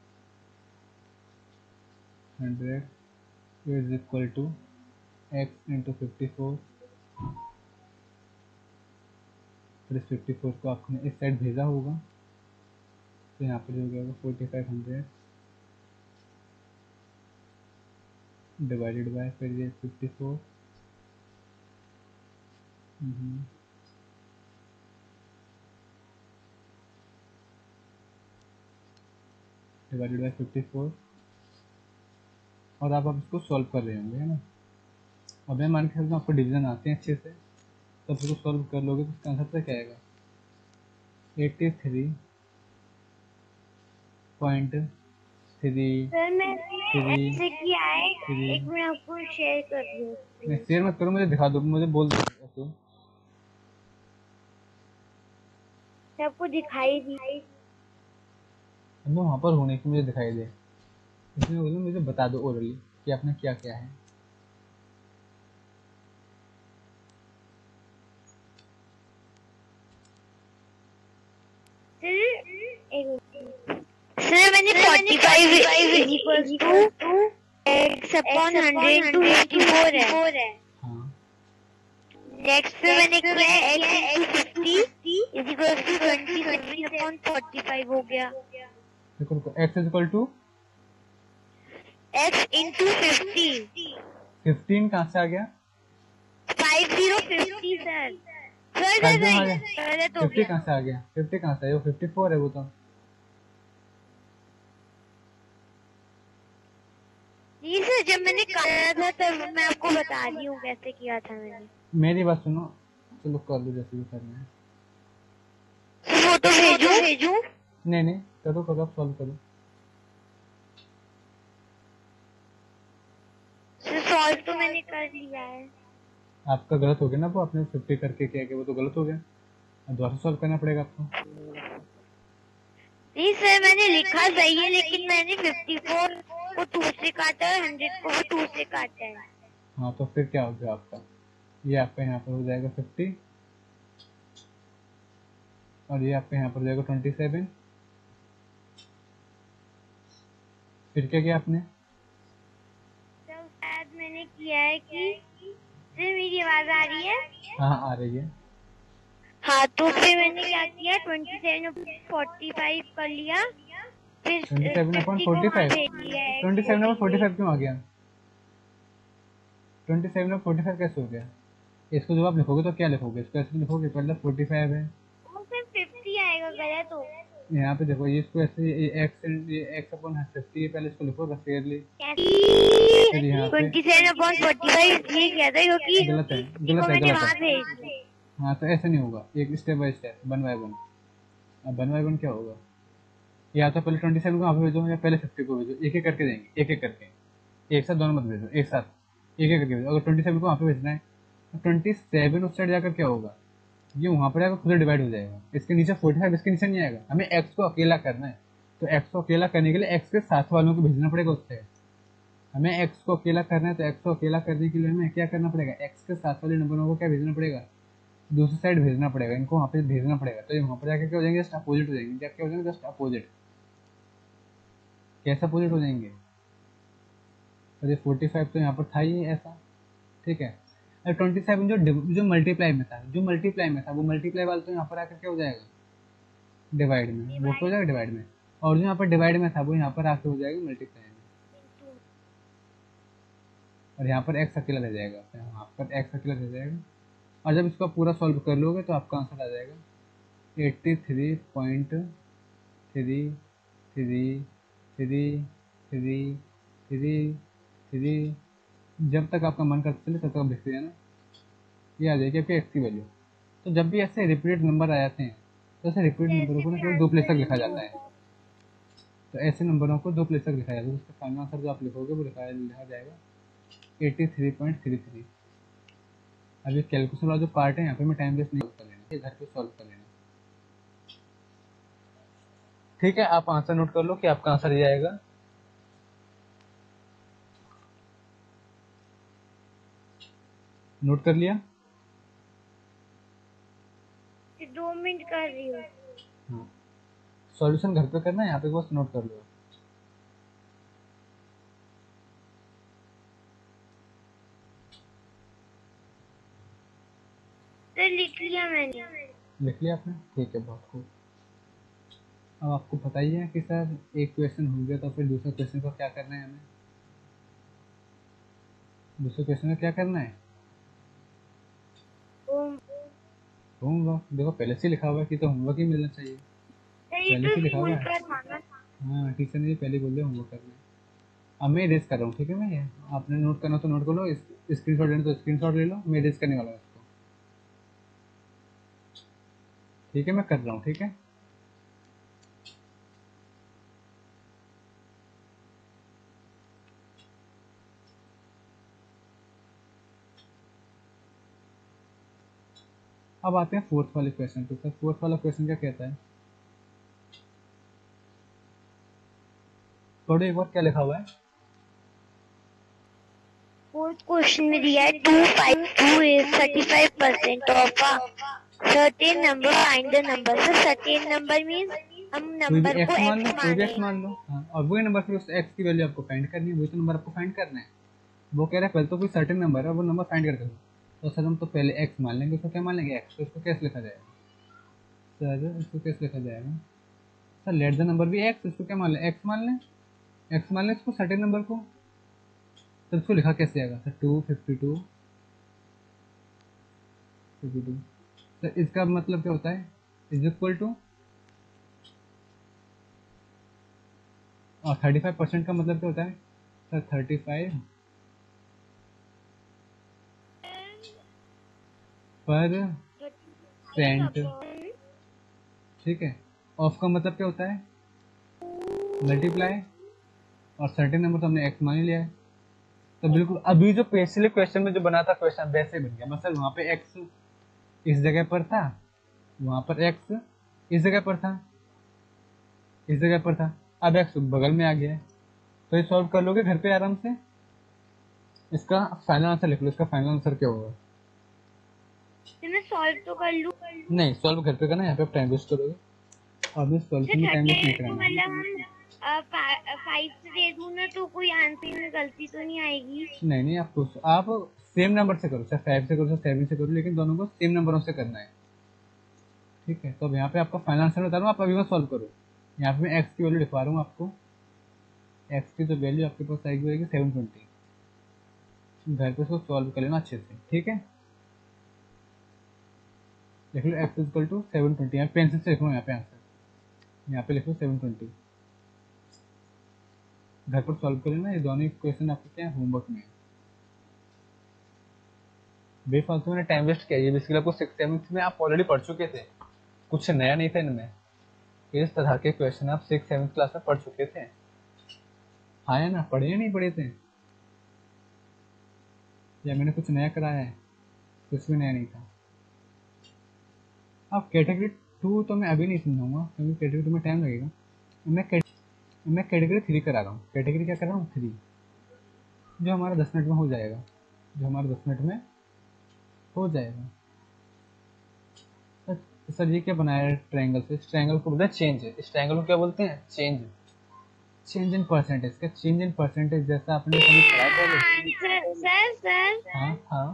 hundred is equal to x into fifty four. फिर इस फिफ्टी फोर को आपने इस साइड भेजा होगा, तो यहाँ पर हो गया forty five hundred divided by फिर ये fifty four divided by fifty four. और आप अब इसको सॉल्व कर रहे होंगे, है ना। अब मैं मान के चलता हूँ आपको डिवीजन आते हैं अच्छे से, तब इसको सॉल्व कर लोगे तो इसका आंसर तो क्या आएगा, eighty three point three. Sir मैं ऐसे किया है, एक मैं आपको शेयर कर दूँ। मैं शेयर मत करो, मुझे दिखा दो, मुझे बोल दो ऐसे। सबको दिखाई दी, अब मैं वहाँ पर होने की मुझे दिखाई दे, इसलिए बोलो मुझे बता दो ओरली कि आपने क्या क्या है। सर मैंने forty-five is equals to x upon hundred to fifty-four है। हाँ नेक्स्ट पे मैंने किया है x into fifty is equals to twenty-seven upon forty-five हो गया। देखो x is equal to x into fifty. Fifteen कहाँ से आ गया? Five zero fifty sir. Sir five sir zero आ गया। गलत हो फिफ्टी गया। कहाँ से आ गया? फिफ्टी कहाँ से? वो फिफ्टी फोर है वो तो। जी सर, जब मैंने किया था तब मैं आपको बता रही हूँ कैसे किया था मैंने। मेरी बात सुनो, चलो कर लो जैसे भी करना है। फोटो भेजूं? भेजूं? नहीं नहीं, करो करो, आप सॉल्व करो। सॉल्व तो मैंने कर लिया है। आपका गलत हो गया ना, वो आपने फिफ्टी करके किया कि वो तो गलत हो गया, अब दोबारा सॉल्व करना पड़ेगा आपको। जी सर, मैंने लिखा सही है लेकिन मैंने फिफ्टी फोर को टू से काटा है, हंड्रेड को भी टू से काटा है। हाँ तो फिर क्या हो गया आपका? ये आपका यहाँ पर हो जाएगा फिफ्टी और ये आपका यहाँ पर हो जाएगा ट्वेंटी सेवन। फिर क्या किया आपने? तो शायद मैंने किया है कि सर मेरी आवाज आ रही है? हाँ हाँ आ रही है। हाँ, तो फिर मैंने क्या किया, ट्वेंटी सेवन फोर्टी फाइव कर लिया, फिर ट्वेंटी सेवन अपॉन फिफ्टी को फोर्टी वहाँ फाइव भेज दिया है twenty seven upon forty x five क्यों आ गया? Twenty seven upon forty five कैसे हो गया? इसको जब आप लिखोगे तो क्या लिखोगे? इसको ऐसे लिखोगे, पहले फोर्टी फाइव है, वो फिर फिफ्टी आएगा, गलत हो यहाँ पे देखो ये इसको ऐसे ये एक्स ये एक्स अपॉन फिफ्टी है, पहले इसको लिखो बस क्लियरली। फिर यहाँ पे twenty seven upon forty five इसलिए किया था क्योंकि गलत है, फिफ्टी गलत को है, मैंने गलत वहाँ है। भेज दिया। हाँ तो ऐसे नहीं होगा, एक step by step, one by one. अब वन बाय वन क्या होगा? या तो पहले ट्वेंटी सेवन को आप भेजो या पहले फिफ्टी को भेजो, एक एक करके देंगे, एक एक करके, एक साथ दोनों मत भेजो, एक साथ एक एक करके भेजो। अगर ट्वेंटी सेवन को वहाँ पे भेजना है तो ट्वेंटी सेवन उस साइड जाकर क्या होगा, ये वहाँ पर जाकर खुद डिवाइड हो जाएगा, इसके नीचे फोर्टी फाइव इसके नीचे नहीं आएगा। हमें एक्स को अकेला करना है, तो एक्स को अकेला करने के लिए एक्स के साथ वालों को भेजना पड़ेगा उससे। हमें एक्स को अकेला करना है तो एक्स को अकेला करने के लिए हमें क्या करना पड़ेगा, एक्स के साथ वाले नंबरों को क्या भेजना पड़ेगा, दूसरी साइड भेजना पड़ेगा, इनको वहाँ पे भेजना पड़ेगा। तो ये वहाँ पर जाकर क्या हो जाएंगे, जस्ट अपोजिट हो जाएंगे। क्या क्या हो जाएंगे, जस्ट अपोजिट। कैसे अपोजिट हो जाएंगे? और ये फोर्टी फाइव तो यहाँ पर था ही ऐसा, ठीक है। और ट्वेंटी सेवन जो जो मल्टीप्लाई में था, जो मल्टीप्लाई में था वो मल्टीप्लाई वाला तो यहाँ पर आकर क्या हो जाएगा, डिवाइड में, वो तो हो जाएगा डिवाइड में। और जो यहाँ पर डिवाइड में था वो यहाँ पर आके हो जाएगा मल्टीप्लाई में, और यहाँ पर एक्स अकेला रह जाएगा, यहाँ पर एक्स अकेला रह जाएगा। और जब इसको पूरा सॉल्व कर लोगे तो आपका आंसर आ जाएगा eighty three point three three three three three three. जब तक आपका मन करता चले तब तक आप देखते जाना, ये आ जाएगी आपकी एक्स की वैल्यू। तो जब भी ऐसे रिपीटेड नंबर आ जाते हैं तो ऐसे रिपीटेड नंबरों को ना केवल दो प्लेस तक लिखा जाता है। तो ऐसे नंबरों को दो प्लेस तक लिखा जाता है, उसका फाइनल आंसर जो आप लिखोगे वो लिखा लिखा जाएगा eighty three point three three. अभी कैलकुलेशन वाला जो पार्ट है यहाँ पे मैं टाइम वेस्ट नहीं कर लेना, ये घर पे सॉल्व कर लेना, ठीक है। आप आंसर नोट कर लो कि आपका आंसर ये आएगा। नोट कर लिया? दो मिनट कर रही हूँ। हाँ, सॉल्यूशन घर पे करना है, यहाँ पे बस नोट कर लो। सर लिख लिया मैंने। लिख लिया आपने, ठीक है, बहुत खूब। अब आपको पता ही है कि सर एक क्वेश्चन हो गया तो फिर दूसरे क्वेश्चन को क्या करना है, हमें दूसरे क्वेश्चन में क्या करना है, होमवर्क। देखो पहले से लिखा हुआ है कि तो होमवर्क ही मिलना चाहिए, पहले से लिखा हुआ है। हाँ टीचर ने पहले बोल दिया होमवर्क करना है। अब मैं इरेज कर रहा हूँ, ठीक है। मैं ये आपने नोट करना तो नोट कर लो, स्क्रीन शॉट लेना तो स्क्रीन शॉट ले लो, मैं इरेज करने वाला हूँ इसको, ठीक है। मैं कर रहा हूँ, ठीक है। अब आते हैं फोर्थ वाले क्वेश्चन पे। सर फोर्थ वाला क्वेश्चन क्या कहता है, पढ़ो एक बार क्या लिखा हुआ है। फोर्थ क्वेश्चन में दिया है two five two is thirty five percent of a certain number, find the number. Sir certain number means हम नंबर को मान लो, एक्स कोई भी माने। एक्स मान लो, हाँ, और वही नंबर फिर उस एक्स की वैल्यू आपको फाइंड करनी है, वही तो नंबर आपको फाइंड करना है। वो कह रहा है पहले तो कोई सर्टेन नंबर है, वो नंबर फाइंड करके दो। तो सर हम तो पहले एक्स मान लेंगे, उसको क्या मान लेंगे, एक्स। तो इसको कैसे लिखा जाएगा सर, इसको कैसे लिखा जाएगा सर, लेट द नंबर भी एक्स, इसको क्या मान लें, एक्स मान लें, एक्स मान लें इसको सर्टेन नंबर को। तो इसको लिखा कैसे आएगा sir, two fifty two fifty two sir इसका मतलब क्या होता है, इज इक्वल टू, और थर्टी फाइव परसेंट का मतलब क्या होता है सर, थर्टी फाइव परसेंट, ठीक है। ऑफ का मतलब क्या होता है, मल्टीप्लाई, और सर्टेन नंबर तो हमने एक्स मान ही लिया है। तो बिल्कुल अभी जो पिछले क्वेश्चन में जो बना था क्वेश्चन वैसे बन गया, मतलब वहाँ पे एक्स इस जगह पर था, वहाँ पर एक्स इस जगह पर था, इस जगह पर था, अब एक्स बगल में आ गया है। तो ये सॉल्व कर लोगे घर पे आराम से। इसका फाइनल आंसर लिख लो, इसका फाइनल आंसर क्या होगा। मैं सॉल्व तो कर लूँ। नहीं, सॉल्व घर पे करना, यहाँ पे आप टाइम वेस्ट करोगे, और इस सॉल्यूशन में टाइम वेस्ट नहीं तो कराना। मतलब हम फाइव से दे दूँ ना तो कोई आंसर में गलती तो नहीं आएगी। नहीं नहीं, आपको आप सेम नंबर से करो, चाहे फाइव से करो चाहे सेवन से करो, लेकिन दोनों को सेम नंबरों से करना है, ठीक है। तो अब यहाँ पे आपका फाइनल आंसर बता रहा हूँ, आप अभी मत सॉल्व करो। यहाँ पे मैं एक्स की वैल्यू लिखवा रहा हूँ आपको, एक्स की जो वैल्यू आपके पास आएगी रहेगी सेवन ट्वेंटी। घर पे उसको सॉल्व कर लेना अच्छे से, ठीक है। लिख लो x equal to seven twenty, यहाँ पेंसिल से लिखो, यहाँ पे आंसर यहाँ पे लिखो सेवन ट्वेंटी। घर पर सॉल्व कर लेना, ये दोनों क्वेश्चन आपके क्या होमवर्क में है। बेफालतू मैंने टाइम वेस्ट किया, ये बेसिकली आपको सिक्स सेवन्थ में आप ऑलरेडी पढ़ चुके थे, कुछ नया नहीं था इनमें। इस तरह के क्वेश्चन आप सिक्स सेवन्थ क्लास में पढ़ चुके थे, हाँ या ना, पढ़े या नहीं पढ़े थे, या मैंने कुछ नया कराया है, कुछ भी नया नहीं था। अब कैटेगरी टू तो मैं अभी नहीं समझाऊंगा, क्योंकि कैटेगरी टू में टाइम लगेगा। मैं मैं कैटेगरी थ्री करा रहा हूँ। कैटेगरी क्या कर रहा हूँ, थ्री, जो हमारा दस मिनट में हो जाएगा, जो हमारा दस मिनट में हो जाएगा। तो सर ये क्या बनाया है ट्रायंगल से, इस ट्रायंगल को बोलते हैं चेंज, इस ट्रायंगल को क्या बोलते हैं, चेंज। चेंज इन परसेंटेज, क्या चेंज इन परसेंटेज जैसा आपने कभी पढ़ा पहले। सर सर हाँ हाँ,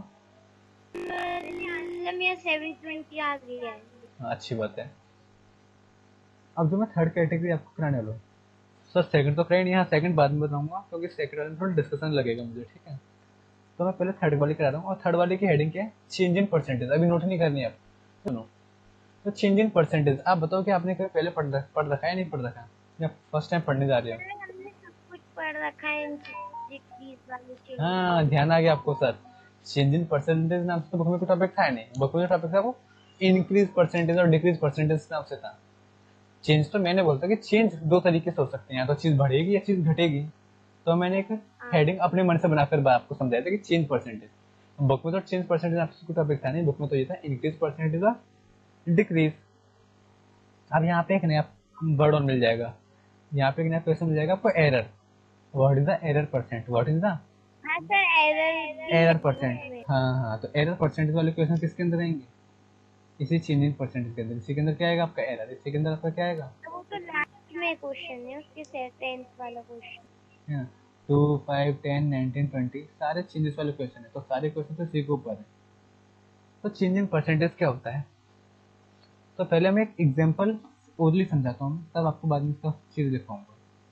मेरा सेवन ट्वेंटी आ गया है। हाँ, अच्छी बात है। अब जो मैं थर्ड कैटेगरी आपको कराने वाला हूँ सर, सेकंड तो कराई नहीं, यहाँ सेकंड बाद में बताऊंगा, क्योंकि सेकंड वाले में थोड़ा डिस्कशन लगेगा मुझे, ठीक है। तो मैं पहले थर्ड वाली करा रहा हूँ, और थर्ड वाली की हेडिंग क्या है, चेंज इन परसेंटेज। अभी नोट नहीं करनी है आप, सुनो। तो चेंज इन परसेंटेज, आप बताओ कि आपने कभी पहले पढ़ पढ़ रखा है, नहीं पढ़ रखा, या फर्स्ट टाइम पढ़ने जा रहे हो। हमने सब कुछ पढ़ रखा है, डिक्रीज वाले चेंज। हाँ, ध्यान आ गया आपको सर। चेंज इन परसेंटेज नाम से तो बुक में कोई टॉपिक था नहीं, बुक में टॉपिक था वो इंक्रीज परसेंटेज और डिक्रीज परसेंटेज नाम से था। चेंज तो मैंने बोलता कि चेंज दो तरीके से हो सकते हैं, या तो चीज बढ़ेगी या चीज घटेगी। तो मैंने एक हेडिंग अपने मन से बनाकर आपको समझाया था कि चेंज परसेंटेज। बुक में तो चेंज परसेंटेज आपसे कोई टॉपिक था नहीं, बुक में तो ये था इंक्रीज परसेंटेज और डिक्रीज। अब यहाँ पे एक नया वर्ड और मिल जाएगा, यहाँ पे एक नया क्वेश्चन मिल जाएगा आपको, error. What is the error percent, what is the हाँ सर, एरर एरर परसेंट। हाँ हाँ, तो एरर परसेंटेज वाले क्वेश्चन किसके अंदर आएंगे, इसी चेंज इन परसेंटेज के अंदर। इसी के अंदर क्या आएगा आपका एरर, इसी के अंदर आपका क्या आएगा, वो तो लास्ट में क्वेश्चन है, उसके टेंथ वाला question. Two five ten nineteen twenty सारे चेंजेस वाले क्वेश्चन है, तो सारे क्वेश्चन तो सी के ऊपर है। तो चेंज इन परसेंटेज क्या होता है, तो पहले मैं एक एग्जांपल ओरली समझाता हूँ, तब आपको बाद में इसका चीज दिखाऊंगा।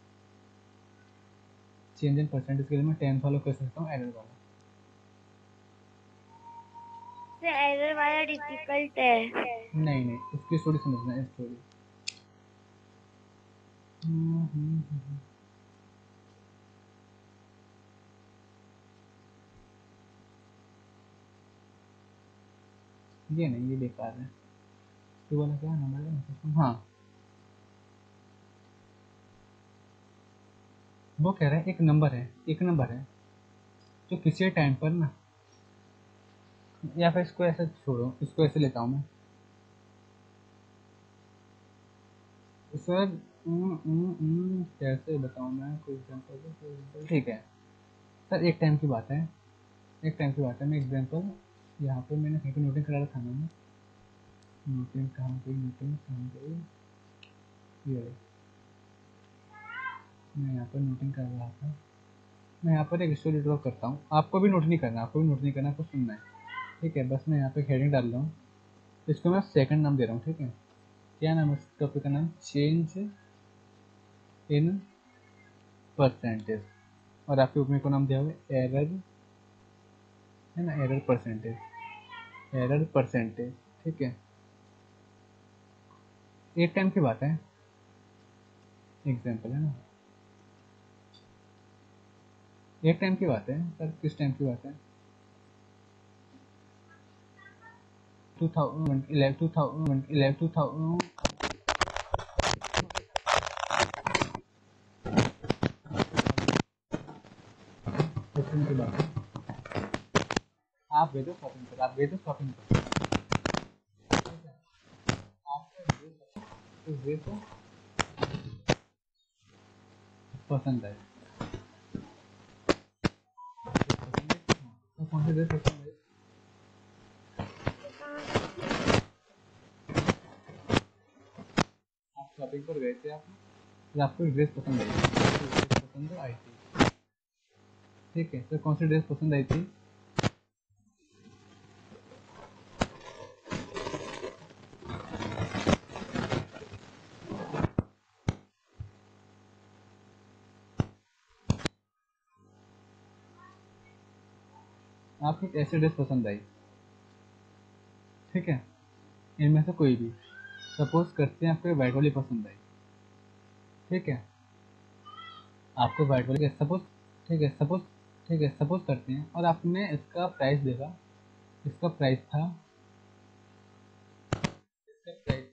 चेंज इन परसेंटेज के लिए मैं टेंथ वाला क्वेश्चन लेता हूँ, एरर वाला। एरर वाला डिफिकल्ट है। नहीं नहीं, इसकी स्टोरी समझना है, स्टोरी। ये नहीं, ये बेकार है। ये वाला क्या नंबर है, हाँ वो कह रहा है एक नंबर है, एक नंबर है जो किसी टाइम पर ना, या फिर इसको ऐसे छोड़ो, इसको ऐसे लेता हूँ मैं सर। उम, उम, उम, कैसे बताऊँ मैं, कोई एग्जांपल, ठीक है सर। एक टाइम की बात है, एक टाइम की बात है, मैं एग्जांपल यहाँ पे मैंने कहीं पे नोटिंग करा रखा मैंने, नोटिंग कहाँ पे, नोटिंग कहाँ पे, ये मैं यहाँ पर नोटिंग कर रहा था। मैं यहाँ पर एक स्टोरी ड्रॉ करता हूँ, आपको भी नोट नहीं करना, आपको भी नोट नहीं करना, आपको सुनना है, ठीक है। बस मैं यहाँ पे हेडिंग डाल रहा हूँ, इसको मैं सेकंड नाम दे रहा हूँ, ठीक है। क्या नाम है इस टॉपिक का नाम, चेंज इन परसेंटेज। और आपके ऊपर को नाम दिया हुआ है एरर, है ना, एरर परसेंटेज, एरर परसेंटेज, ठीक है। एक टाइम की बात है, एग्जाम्पल है ना, एक टाइम की बात है सर, किस टाइम की बात है, two thousand eleven two thousand eleven two thousand की बात है। आप गए थे शॉपिंग पर, आप गए थे शॉपिंग पर, आपको ड्रेस तो पसंद है, तो कौन सी ड्रेस पसंद है? आप शॉपिंग पर गए थे, आप फिर आपको ड्रेस पसंद आई, ड्रेस पसंद आई थी, ठीक है। तो कौन सी ड्रेस पसंद आई थी? आपको एक ऐसी ड्रेस पसंद आई, ठीक है, इनमें से कोई भी, सपोज करते हैं आपको वाइट वाली पसंद आई, ठीक है, आपको वाइट वाली सपोज, ठीक है, सपोज, ठीक है, सपोज करते हैं, और आपने इसका प्राइस देखा, इसका प्राइस था, इसका price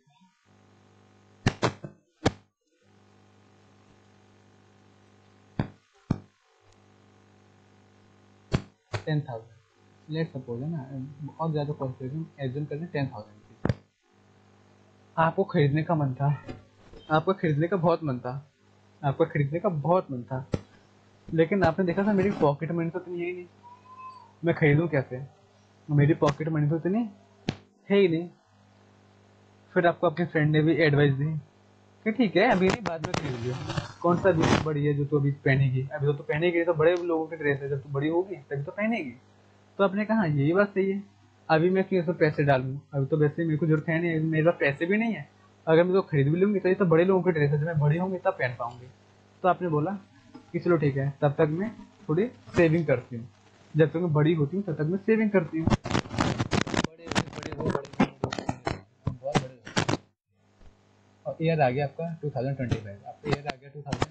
ten thousand, let suppose है ना, बहुत ज़्यादा कॉन्सेंट्रेशन एज्यूम करते हैं टेन थाउजेंड की, आपको खरीदने का मन था, आपको खरीदने का बहुत मन था, आपको खरीदने का बहुत मन था, लेकिन आपने देखा था मेरी पॉकेट मनी तो इतनी है ही नहीं, मैं खरीदूँ कैसे, मेरी पॉकेट मनी तो इतनी है ही नहीं। फिर आपको अपने फ्रेंड ने भी एडवाइस दी कि ठीक है अभी नहीं, बाद में खरीद लियो, कौन सा ड्रेस बड़ी है जो तू अभी पहनेगी, अभी तो तू पहनेगी, तो बड़े लोगों की ड्रेस है, जब तू बड़ी होगी तभी तो पहनेगी। तो आपने कहा यही बात सही है, अभी मैं क्यों पैसे डालूं, अभी तो वैसे मेरे को जरूरत है नहीं, मेरे पास पैसे भी नहीं है, अगर मैं तो खरीद भी लूंगी तो ये तो बड़े लोगों की ड्रेस है, जब मैं बड़ी होंगी तब पहन पाऊंगी। तो आपने बोला कि चलो ठीक है, तब तक मैं थोड़ी सेविंग करती हूँ, जब तक मैं बड़ी होती हूँ तब तक मैं सेविंग करती हूँ, बड़े हो बड़े हो बड़े हो, बहुत बड़े हो, और ईयर आ गया आपका टू थाउजेंड ट्वेंटी फाइव, आपका ईयर आ गया टू थाउजेंड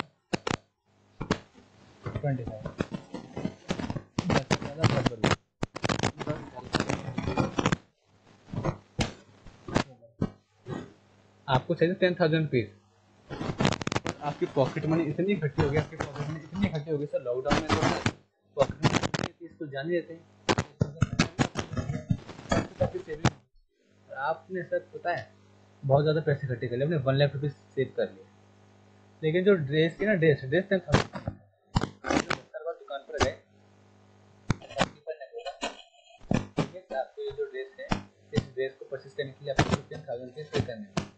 ट्वेंटी फाइव, दस से ज़्यादा बहुत बड़ी, आपको चाहिए टेन थाउजेंड रुपीज़, आपकी पॉकेट मनी इतनी इकट्ठी हो गई, आपकी पॉकेट मनी इतनी इकट्ठी हो गई सर, लॉकडाउन में तो पॉकेट मनी इसको जान ही देते हैं, काफ़ी सेविंग, आपने सर पता है बहुत ज़्यादा पैसे इकट्ठे कर लिए, आपने वन लाख रुपीज़ सेव कर लिए, लेकिन जो ड्रेस की ना, ड्रेस ड्रेस टेन थाउजेंड, दुकान पर गए, शॉपकीपर ने बोला आपको ये जो ड्रेस है, इस ड्रेस को परचेज करने के लिए आपको फिफ्टीन थाउजेंड रुपीज़ पे करने हैं,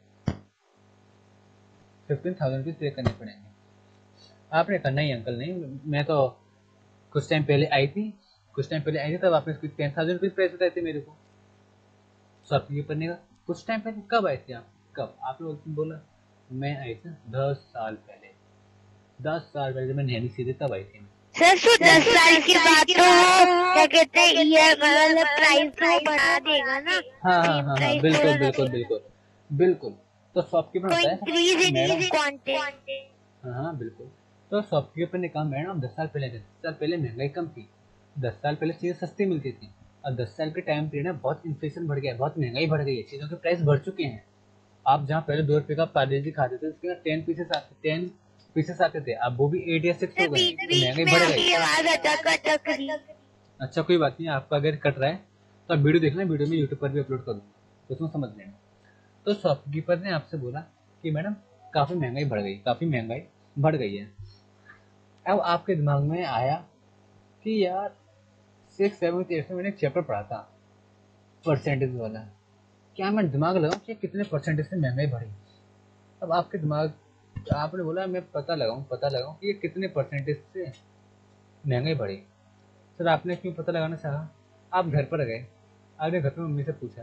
फिफ्टीन थाउजेंड रुपीज़ पे करने पड़ेंगे। आपने कहा नहीं अंकल नहीं, मैं तो कुछ टाइम पहले आई थी, कुछ टाइम पहले आई थी तब आपने टेन थाउजेंड रुपीज़ पैसे दिए थे मेरे को, शॉपकीपर ने कहा कुछ टाइम पहले, कब आए थे आप, कब, आप लोग बोला मैं आई थी दस साल पहले, दस साल पहले जब मैं नैनी सीधी तब आई थी। सर सो दस साल की बात तो क्या कहते हैं ईयर मतलब प्राइस तो बढ़ा देगा ना, हाँ हाँ हाँ हाँ बिल्कुल बिल्कुल बिल्कुल बिल्कुल। तो शॉपकीपर होता है इंक्रीज इन मैडम, क्वांटिटी, हाँ हाँ बिल्कुल। तो शॉपकीपर ने कहा मैडम दस साल पहले दस साल पहले महंगाई कम थी, दस साल पहले चीज़ें सस्ती मिलती थी, और दस साल के टाइम पीरियड में बहुत इन्फ्लेशन बढ़ गया है, बहुत महंगाई बढ़ गई है, चीज़ों के प्राइस बढ़ चुके हैं। आप जहाँ पहले दो रुपये का पार्ले खाते थे उसके टेन पीसेस आते टेन पीसेस आते थे, अब वो भी एट या सिक्स हो गए, तो महंगाई बढ़ गई। आवाज अटक अटक रही। अच्छा कोई बात नहीं, आपका अगर कट रहा है तो आप वीडियो देखना, वीडियो में यूट्यूब पर भी अपलोड करूँगा, तो उसमें समझ लेना। तो शॉपकीपर ने आपसे बोला कि मैडम काफ़ी महंगाई बढ़ गई, काफ़ी महंगाई बढ़ गई है। अब आपके दिमाग में आया कि यार सिक्स सेवन्थ एट्थ में मैंने एक चैप्टर पढ़ा था परसेंटेज वाला, क्या मैं दिमाग लगाऊं कि कितने परसेंटेज से महंगाई बढ़ी। अब आपके दिमाग, आपने बोला मैं पता लगाऊं पता लगाऊं कि ये कितने परसेंटेज से महंगाई बढ़ी। सर आपने क्यों पता लगाना चाहा, आप घर पर गए, आपने घर पर मम्मी से पूछा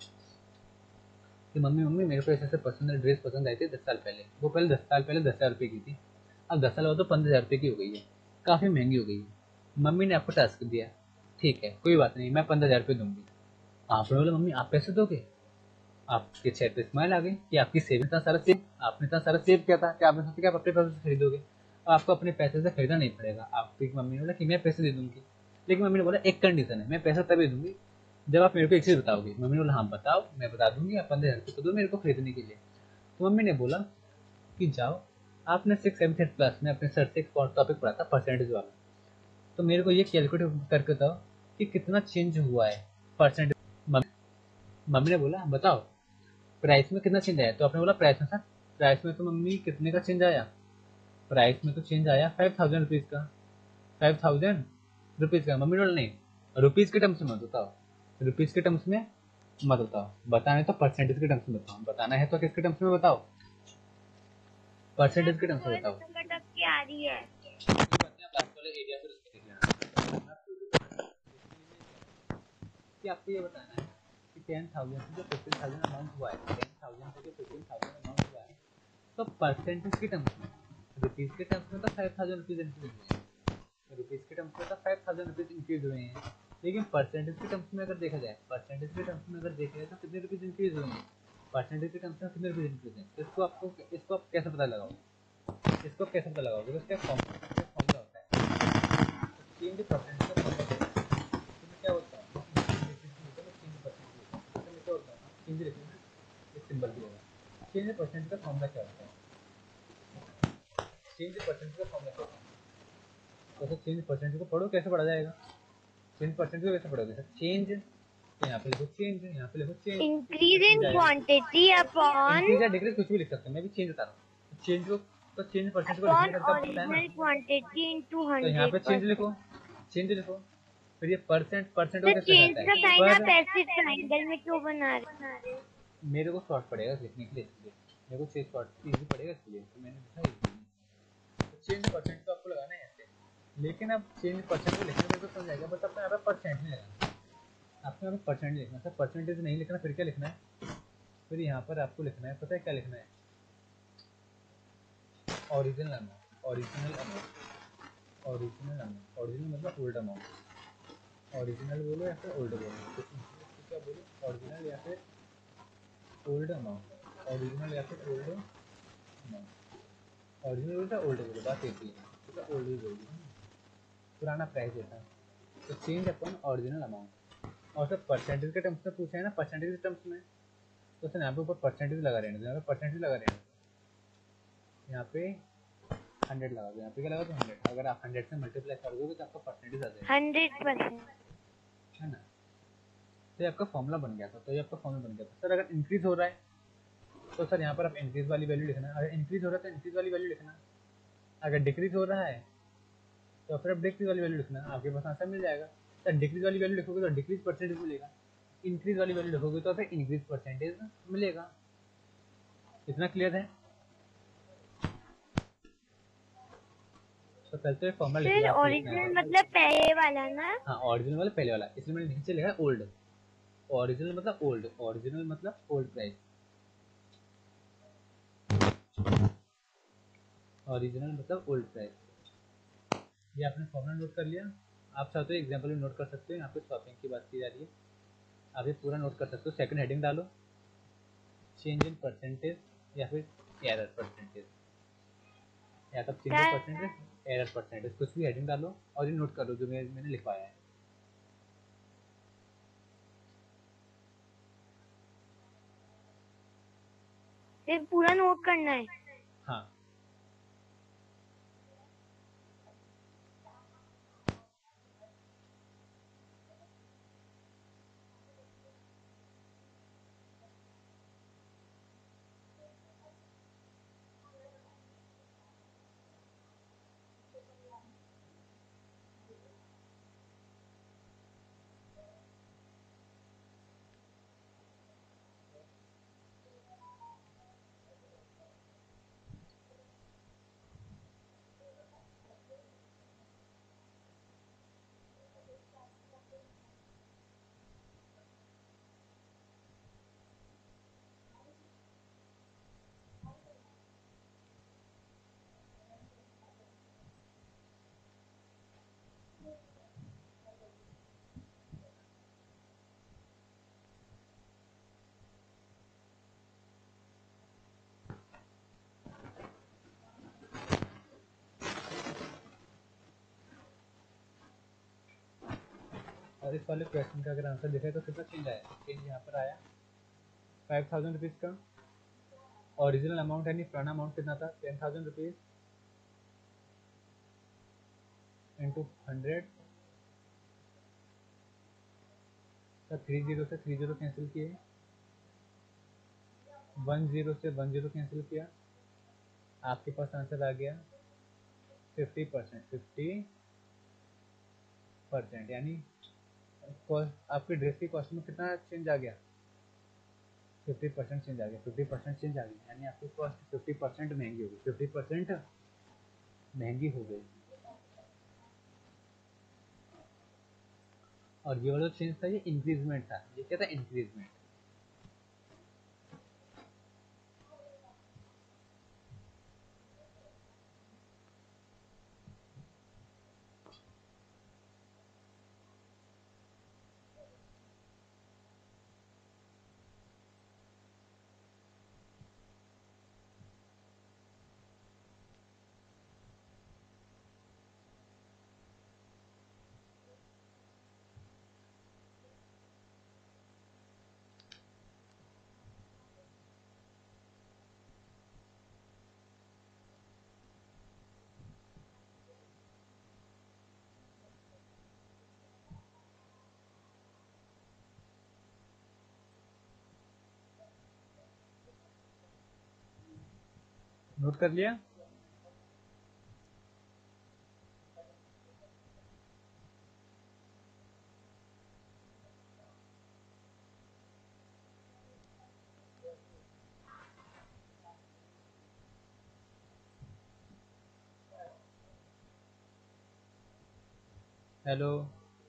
कि मम्मी मम्मी मेरे को ऐसे ऐसे पसंद ड्रेस पसंद आई थी दस साल पहले, वो पहले दस साल पहले दस हज़ार रुपये की थी, अब दस साल बाद तो पंद्रह हज़ार रुपये की हो गई है, काफ़ी महंगी हो गई है। मम्मी ने आपको टास्क दिया, ठीक है कोई बात नहीं, मैं पंद्रह हज़ार रुपये दूंगी। आपने बोला मम्मी आप पैसे दोगे? आपके चेहरे पे स्माइल आ गई कि आपकी सेविंग इतना सारा सेव आपने इतना सारा सेव किया था कि आपने सोचा कि आप अपने पैसे से खरीदोगे। अब आपको अपने पैसे से खरीदना नहीं पड़ेगा। आपकी मम्मी ने बोला कि मैं पैसे दे दूंगी, लेकिन मम्मी ने बोला एक कंडीशन है, मैं पैसा तभी दूंगी जब आप मेरे को एक चीज़ बताओगे। मम्मी ने बोला हाँ बताओ, मैं बता दूंगी, आप पंद्रह हज़ार रुपये तो दो मेरे को खरीदने के लिए। तो मम्मी ने बोला कि जाओ, आपने सिक्स सेवन एट क्लास में अपने सर से एक टॉपिक पढ़ा था परसेंटेज वाला, तो मेरे को ये कैलकुलेट करके बताओ कि कितना चेंज हुआ है परसेंटेज। मम्मी ने बोला बताओ प्राइस में कितना चेंज आया? तो आपने बोला प्राइस में सर, प्राइस में तो मम्मी कितने का चेंज आया? प्राइस में तो चेंज आया फाइव थाउजेंड रुपीज़ का, फाइव थाउजेंड रुपीज़ का। मम्मी ने बोला नहीं, रुपीज़ के टर्म्स में मत बताओ, रुपीज़ के टर्म्स में मत बताओ, बताना है तो परसेंटेज के टर्म्स में बताओ, बताना है तो किसके टर्म्स में बताओ, परसेंटेज के टर्म्स में बताओ। कट अप की आ रही है। कि आपको ये बताना है कि टेन थाउजेंड से जो फिफ्टीन थाउजेंड अमाउंट हुआ है, टेन थाउजेंड से जो फिफ्टीन थाउजेंड अमाउंट हुआ है, तो परसेंटेज के टर्म्स में, रुपीज़ के टर्म्स में तो फाइव थाउजेंड रुपीज़ इंक्रीज हुए हैं, रुपीज़ के टर्म्स में तो फाइव थाउजेंड रुपीज़ इंक्रीज हुए हैं, लेकिन परसेंटेज के टर्म्स में अगर देखा जाए, परसेंटेज के टर्म्स में अगर देखा जाए तो कितने रुपीज़ इंक्रीज हुए हैं, परसेंटेज के टर्म्स में कितने रुपीज़ इंक्रीज हैं। इसको आपको इसको आप कैसे पता लगाओगे, इसको कैसे पता लगाओगे? तो इसका फॉर्मूला होता है, चेंज परसेंट का फॉर्मूला क्या होता है? चेंज लिखेंगे, एक सिंबल भी होगा। चेंज परसेंट का फॉर्मूला क्या होता है? चेंज परसेंट का फॉर्मूला क्या होता है? तो चेंज परसेंट को पढ़ो, कैसे पढ़ा जाएगा? चेंज परसेंट को कैसे पढ़ोगे? सर चेंज, यहाँ पे लिखो चेंज, यहाँ पे लिखो change, increase in quantity upon increase या डिक्रीज कुछ भी लिख सकते हैं, मैं भी चेंज बता रहा हूँ। चेंज को तो चेंज परसेंट को लिखने अपॉन का तरीका पता है ना, ओरिजिनल क्वांटिटी इनटू तो यहाँ हंड्रेड पे चेंज लिखो, परसेंट। चेंज लिखो, फिर ये परसेंट, परसेंट को तो कैसे चेंज लिखा का जाता है? साइन आप पर ऐसे ट्रायंगल में क्यों बना रहे हो? मेरे को शॉर्ट पड़ेगा लिखने के लिए, इसलिए मेरे को चेंज शॉर्ट इजी पड़ेगा इसलिए, तो मैंने लिखा इजी। तो चेंज परसेंट तो आपको लगाना है ऐसे, लेकिन अब चेंज परसेंट को लिखने में तो समझ जाएगा, बस आपको यहाँ पे परसेंट नहीं लगाना, आपको यहाँ पे परसेंट लिखना है। परसेंटेज नहीं लिखना, फिर क्या लिखना है? फिर यहाँ पर आपको लिखना है, पता है क्या लिखना है? Original amount, original amount, original amount, original मतलब ओल्ड अमाउंट, ओरिजिनल बोलो या फिर ओल्ड बोलो, कुछ क्या बोलो, ओरिजिनल या फिर ओल्ड अमाउंट, ओरिजिनल या फिर ओल्ड अमाउंट, ओरिजिनल बोलो या ओल्ड बोलो, बात एक ही है, तो ओल्ड ही बोलो, पुराना प्राइस देता है। तो चेंज अपन ओरिजिनल अमाउंट, और सर परसेंटेज के टर्म्स में पूछा है ना, परसेंटेज के टर्म्स में, तो सर यहाँ पे ऊपर परसेंटेज लगा रहने दो, यहाँ पे परसेंटेज लगा रहने दो, यहाँ पे हंड्रेड लगा दो, यहाँ पे क्या लगा दो हंड्रेड। अगर आप हंड्रेड से मल्टीप्लाई कर दोगे तो आपका परसेंटेज आ जाएगा, हंड्रेड परसेंट है ना। तो ये आपका फॉर्मूला बन गया था, तो ये आपका फॉर्मूला बन गया था। सर अगर इंक्रीज हो रहा है तो सर यहाँ पर आप इंक्रीज वाली वैल्यू लिखना, अगर इंक्रीज हो रहा है तो इंक्रीज वाली वैल्यू लिखना, अगर डिक्रीज हो रहा है तो फिर आप डिक्रीज वाली वैल्यू लिखना, आपके पास आंसर मिल जाएगा। सर डिक्रीज वाली वैल्यू लिखोगे तो डिक्रीज परसेंटेज मिलेगा, इंक्रीज वाली वैल्यू लिखोगे तो फिर इंक्रीज परसेंटेज मिलेगा। इतना क्लियर है? तो पहले तो ये फॉर्मूला लिख सर लिया, आपको लिखना ओरिजिनल है। मतलब पहले वाला ना? हाँ ओरिजिनल वाला पहले वाला, इसलिए मैंने नीचे लिखा है ओल्ड, ओरिजिनल मतलब ओल्ड, ओरिजिनल मतलब ओल्ड प्राइस, ओरिजिनल मतलब ओल्ड प्राइस। ये आपने फॉर्मूला नोट कर लिया। आप चाहते हो एग्जाम्पल भी नोट कर सकते हो, यहाँ पे शॉपिंग की बात की जा रही है, आप ये पूरा नोट कर सकते हो। सेकंड हेडिंग डालो चेंज इन परसेंटेज या फिर एरर परसेंटेज, या तो change in percentage error percentage, कुछ भी हेडिंग डालो और ये नोट करो जो मैं मैंने लिखवाया है। फिर पूरा नोट करना है? हाँ और इस वाले क्वेश्चन का अगर आंसर दिखे तो कितना चेंज आया? चेंज यहाँ पर आया फाइव थाउजेंड रुपीज़ का। ओरिजिनल अमाउंट यानी पुराना अमाउंट कितना था? Ten thousand rupees into hundred, three zero से थ्री जीरो कैंसिल किए, वन जीरो से वन जीरो कैंसिल किया, आपके पास आंसर आ गया फिफ्टी परसेंट। फिफ्टी परसेंट यानी आपकी ड्रेस की कॉस्ट में कितना चेंज आ गया? फिफ्टी परसेंट चेंज आ गया। फिफ्टी परसेंट चेंज आ गया यानी आपकी कॉस्ट फिफ्टी परसेंट महंगी हो गई। फिफ्टी परसेंट महंगी हो गई। और ये वाला चेंज था, ये इंक्रीजमेंट था। ये क्या था? इंक्रीजमेंट। नोट कर लिया? हेलो,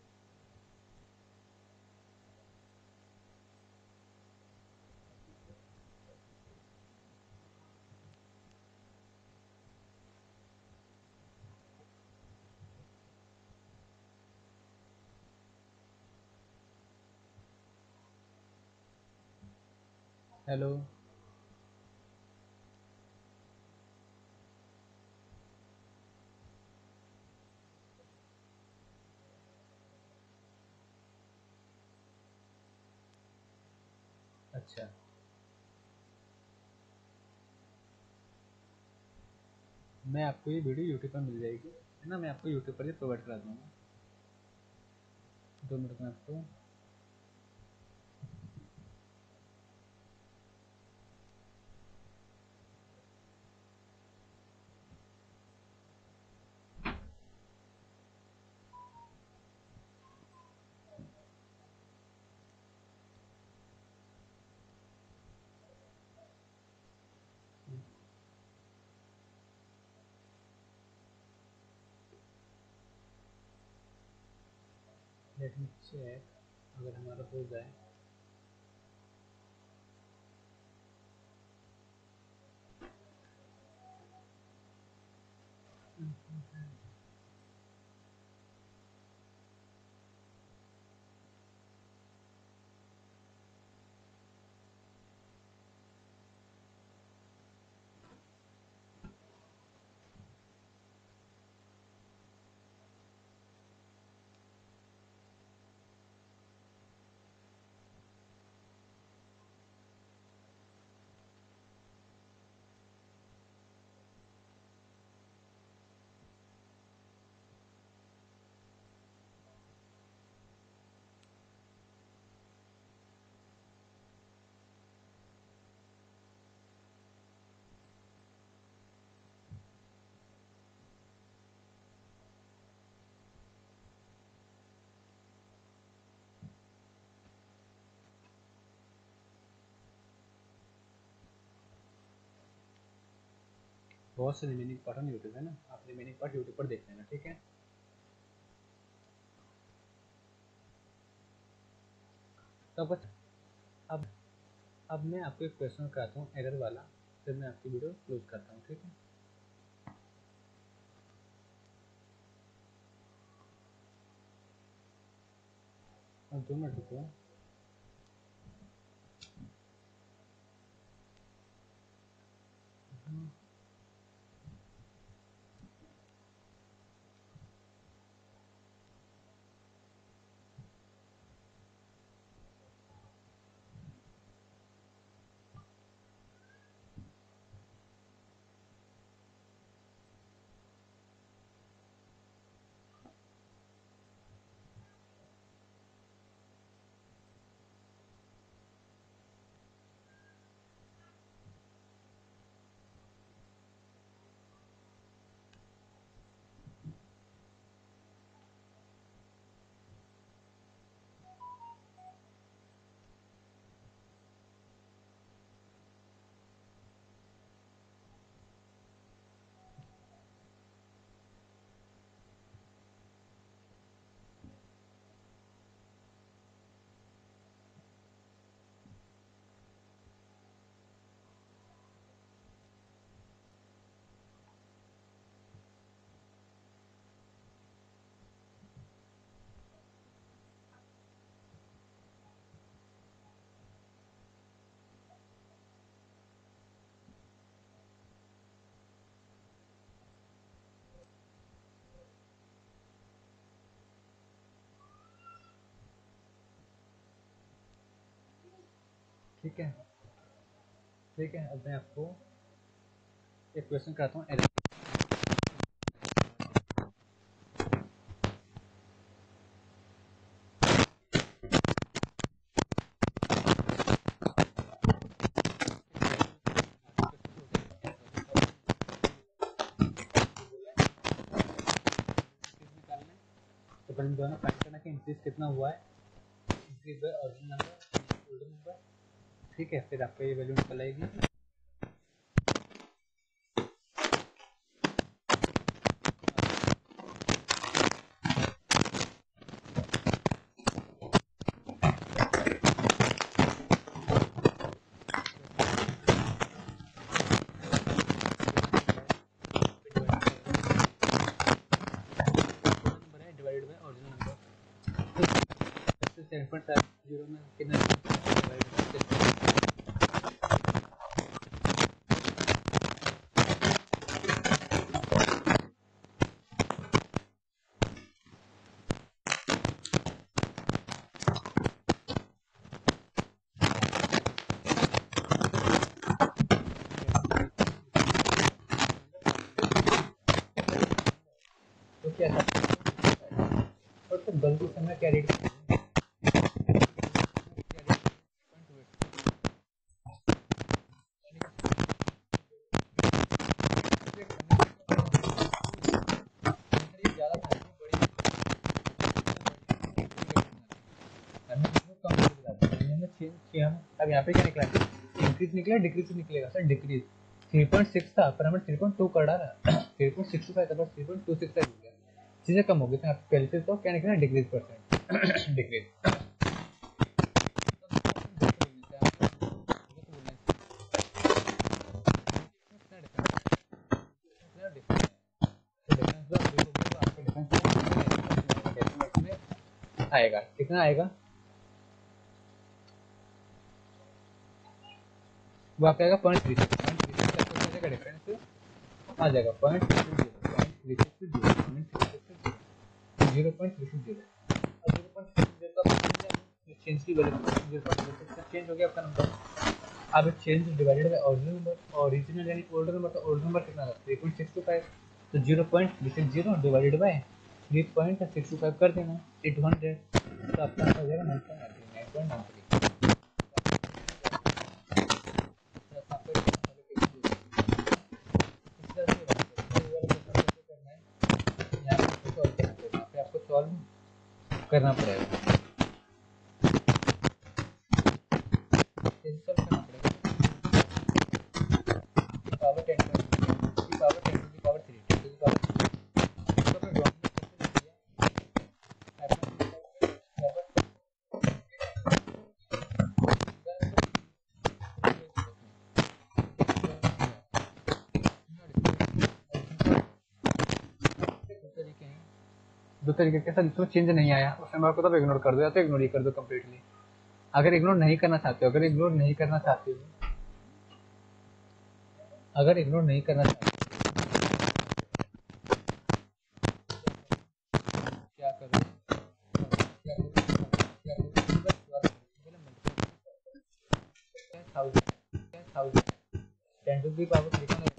हेलो, अच्छा मैं आपको ये वीडियो यूट्यूब पर मिल जाएगी, है ना? मैं आपको यूट्यूब पर ही प्रोवाइड करा दूंगा। दो मिनट में आपको लेट मी चेक, अगर हमारा हो जाए। बहुत से रिमेनिंग पार्ट ऑन यूट्यूब है ना, आप रिमेनिंग पार्ट यूट्यूब पर देख लेना, ठीक है? तो बस अब अब मैं आपको एक क्वेश्चन कराता हूँ एरर वाला, फिर मैं आपकी वीडियो क्लोज करता हूँ, ठीक है? और दो मिनट रुको। ठीक है ठीक है अब मैं आपको एक क्वेश्चन कराता हूँ। तो पहले दोनों फाइंड करना कि इंक्रीज कितना हुआ है, increase by original number older number. ठीक है, फिर आपको ये वैल्यू निकल आएगी। Divided by original number. Seven point five zero में कितना तो क्या था और तो गलती से मैं क्या रेट अब यहाँ पे क्या निकला, इंक्रीज निकला डिक्रीज निकलेगा sir, decrease three point six था पर हमने थ्री पॉइंट टू कर डाला, थ्री पॉइंट सिक्स फाइव था पर three point two six five हो गया, चीजें कम हो गई। तो पहले से तो क्या निकला डिक्रीज परसेंट डिक्रीज। आएगा कितना आएगा, वो आपका आएगा point three six point three six का डिफरेंस आ जाएगा point three six zero point three six zero point three six zero और zero point three six zero का चेंज की value zero point three six का चेंज हो गया आपका नंबर। अब change divided by original number, original यानी older number, तो ओल्डर नंबर कितना था three point six two five, तो zero point three six zero divided by three point six two five कर देना एट हंड्रेड, तो आपका आंसर हो जाएगा nine point nine three nine point nine three. आपको सॉल्व करना पड़ेगा, सॉल्व करना पड़ेगा पावर टेन की पावर टेन की पावर थ्री टेन की पावर तो फिर ड्रॉप में कैसे लिया है दो तरीके के साथ इसमें चेंज नहीं आया उस नंबर को तो इग्नोर कर दो या तो इग्नोर ही कर दो कम्प्लीटली। अगर इग्नोर नहीं करना चाहते हो अगर इग्नोर नहीं करना चाहते हो अगर इग्नोर नहीं करना चाहते क्या करो क्या करो क्या करो thousand thousand ten to the power three का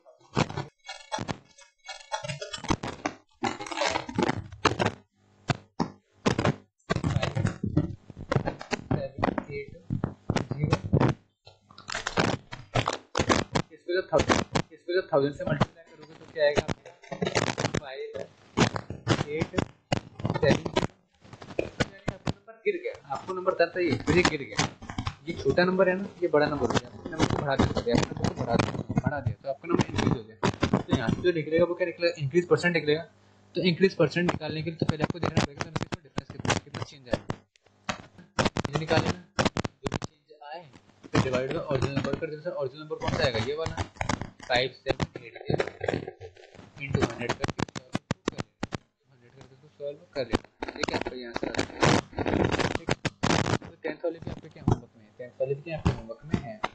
इसको जब थाउजेंड से मल्टीप्लाई करोगे तो क्या आएगा फाइव एट सेवन आपको नंबर गिर गया, आपको नंबर था ये फिर ये गिर गया, ये छोटा नंबर है ना ये बड़ा नंबर हो गया, आपने नंबर को बढ़ा दिया नंबर को बढ़ा दिया बढ़ा दिया तो आपका नंबर इंक्रीज हो गया। तो यहाँ से जो निकलेगा वो क्या निकलेगा इंक्रीज परसेंट निकलेगा, तो इंक्रीज परसेंट निकालने के लिए तो पहले आपको देखना पड़ेगा तो डिफरेंस कितना कितना चेंज आएगा, ये निकाले ना जो भी चेंज आए फिर डिवाइड बाय ओरिजिनल नंबर कर देते हैं। ओरिजिनल नंबर कौन सा आएगा ये वाला five seven eight into hundred करके हंड्रेड करके इसको सॉल्व कर लेना, ठीक है आपका यहाँ से आ जाएगा। ठीक है तो टेंथ वाले भी आपके क्या होमवर्क में है, टेंथ वाले भी क्या आपके होमवर्क में है।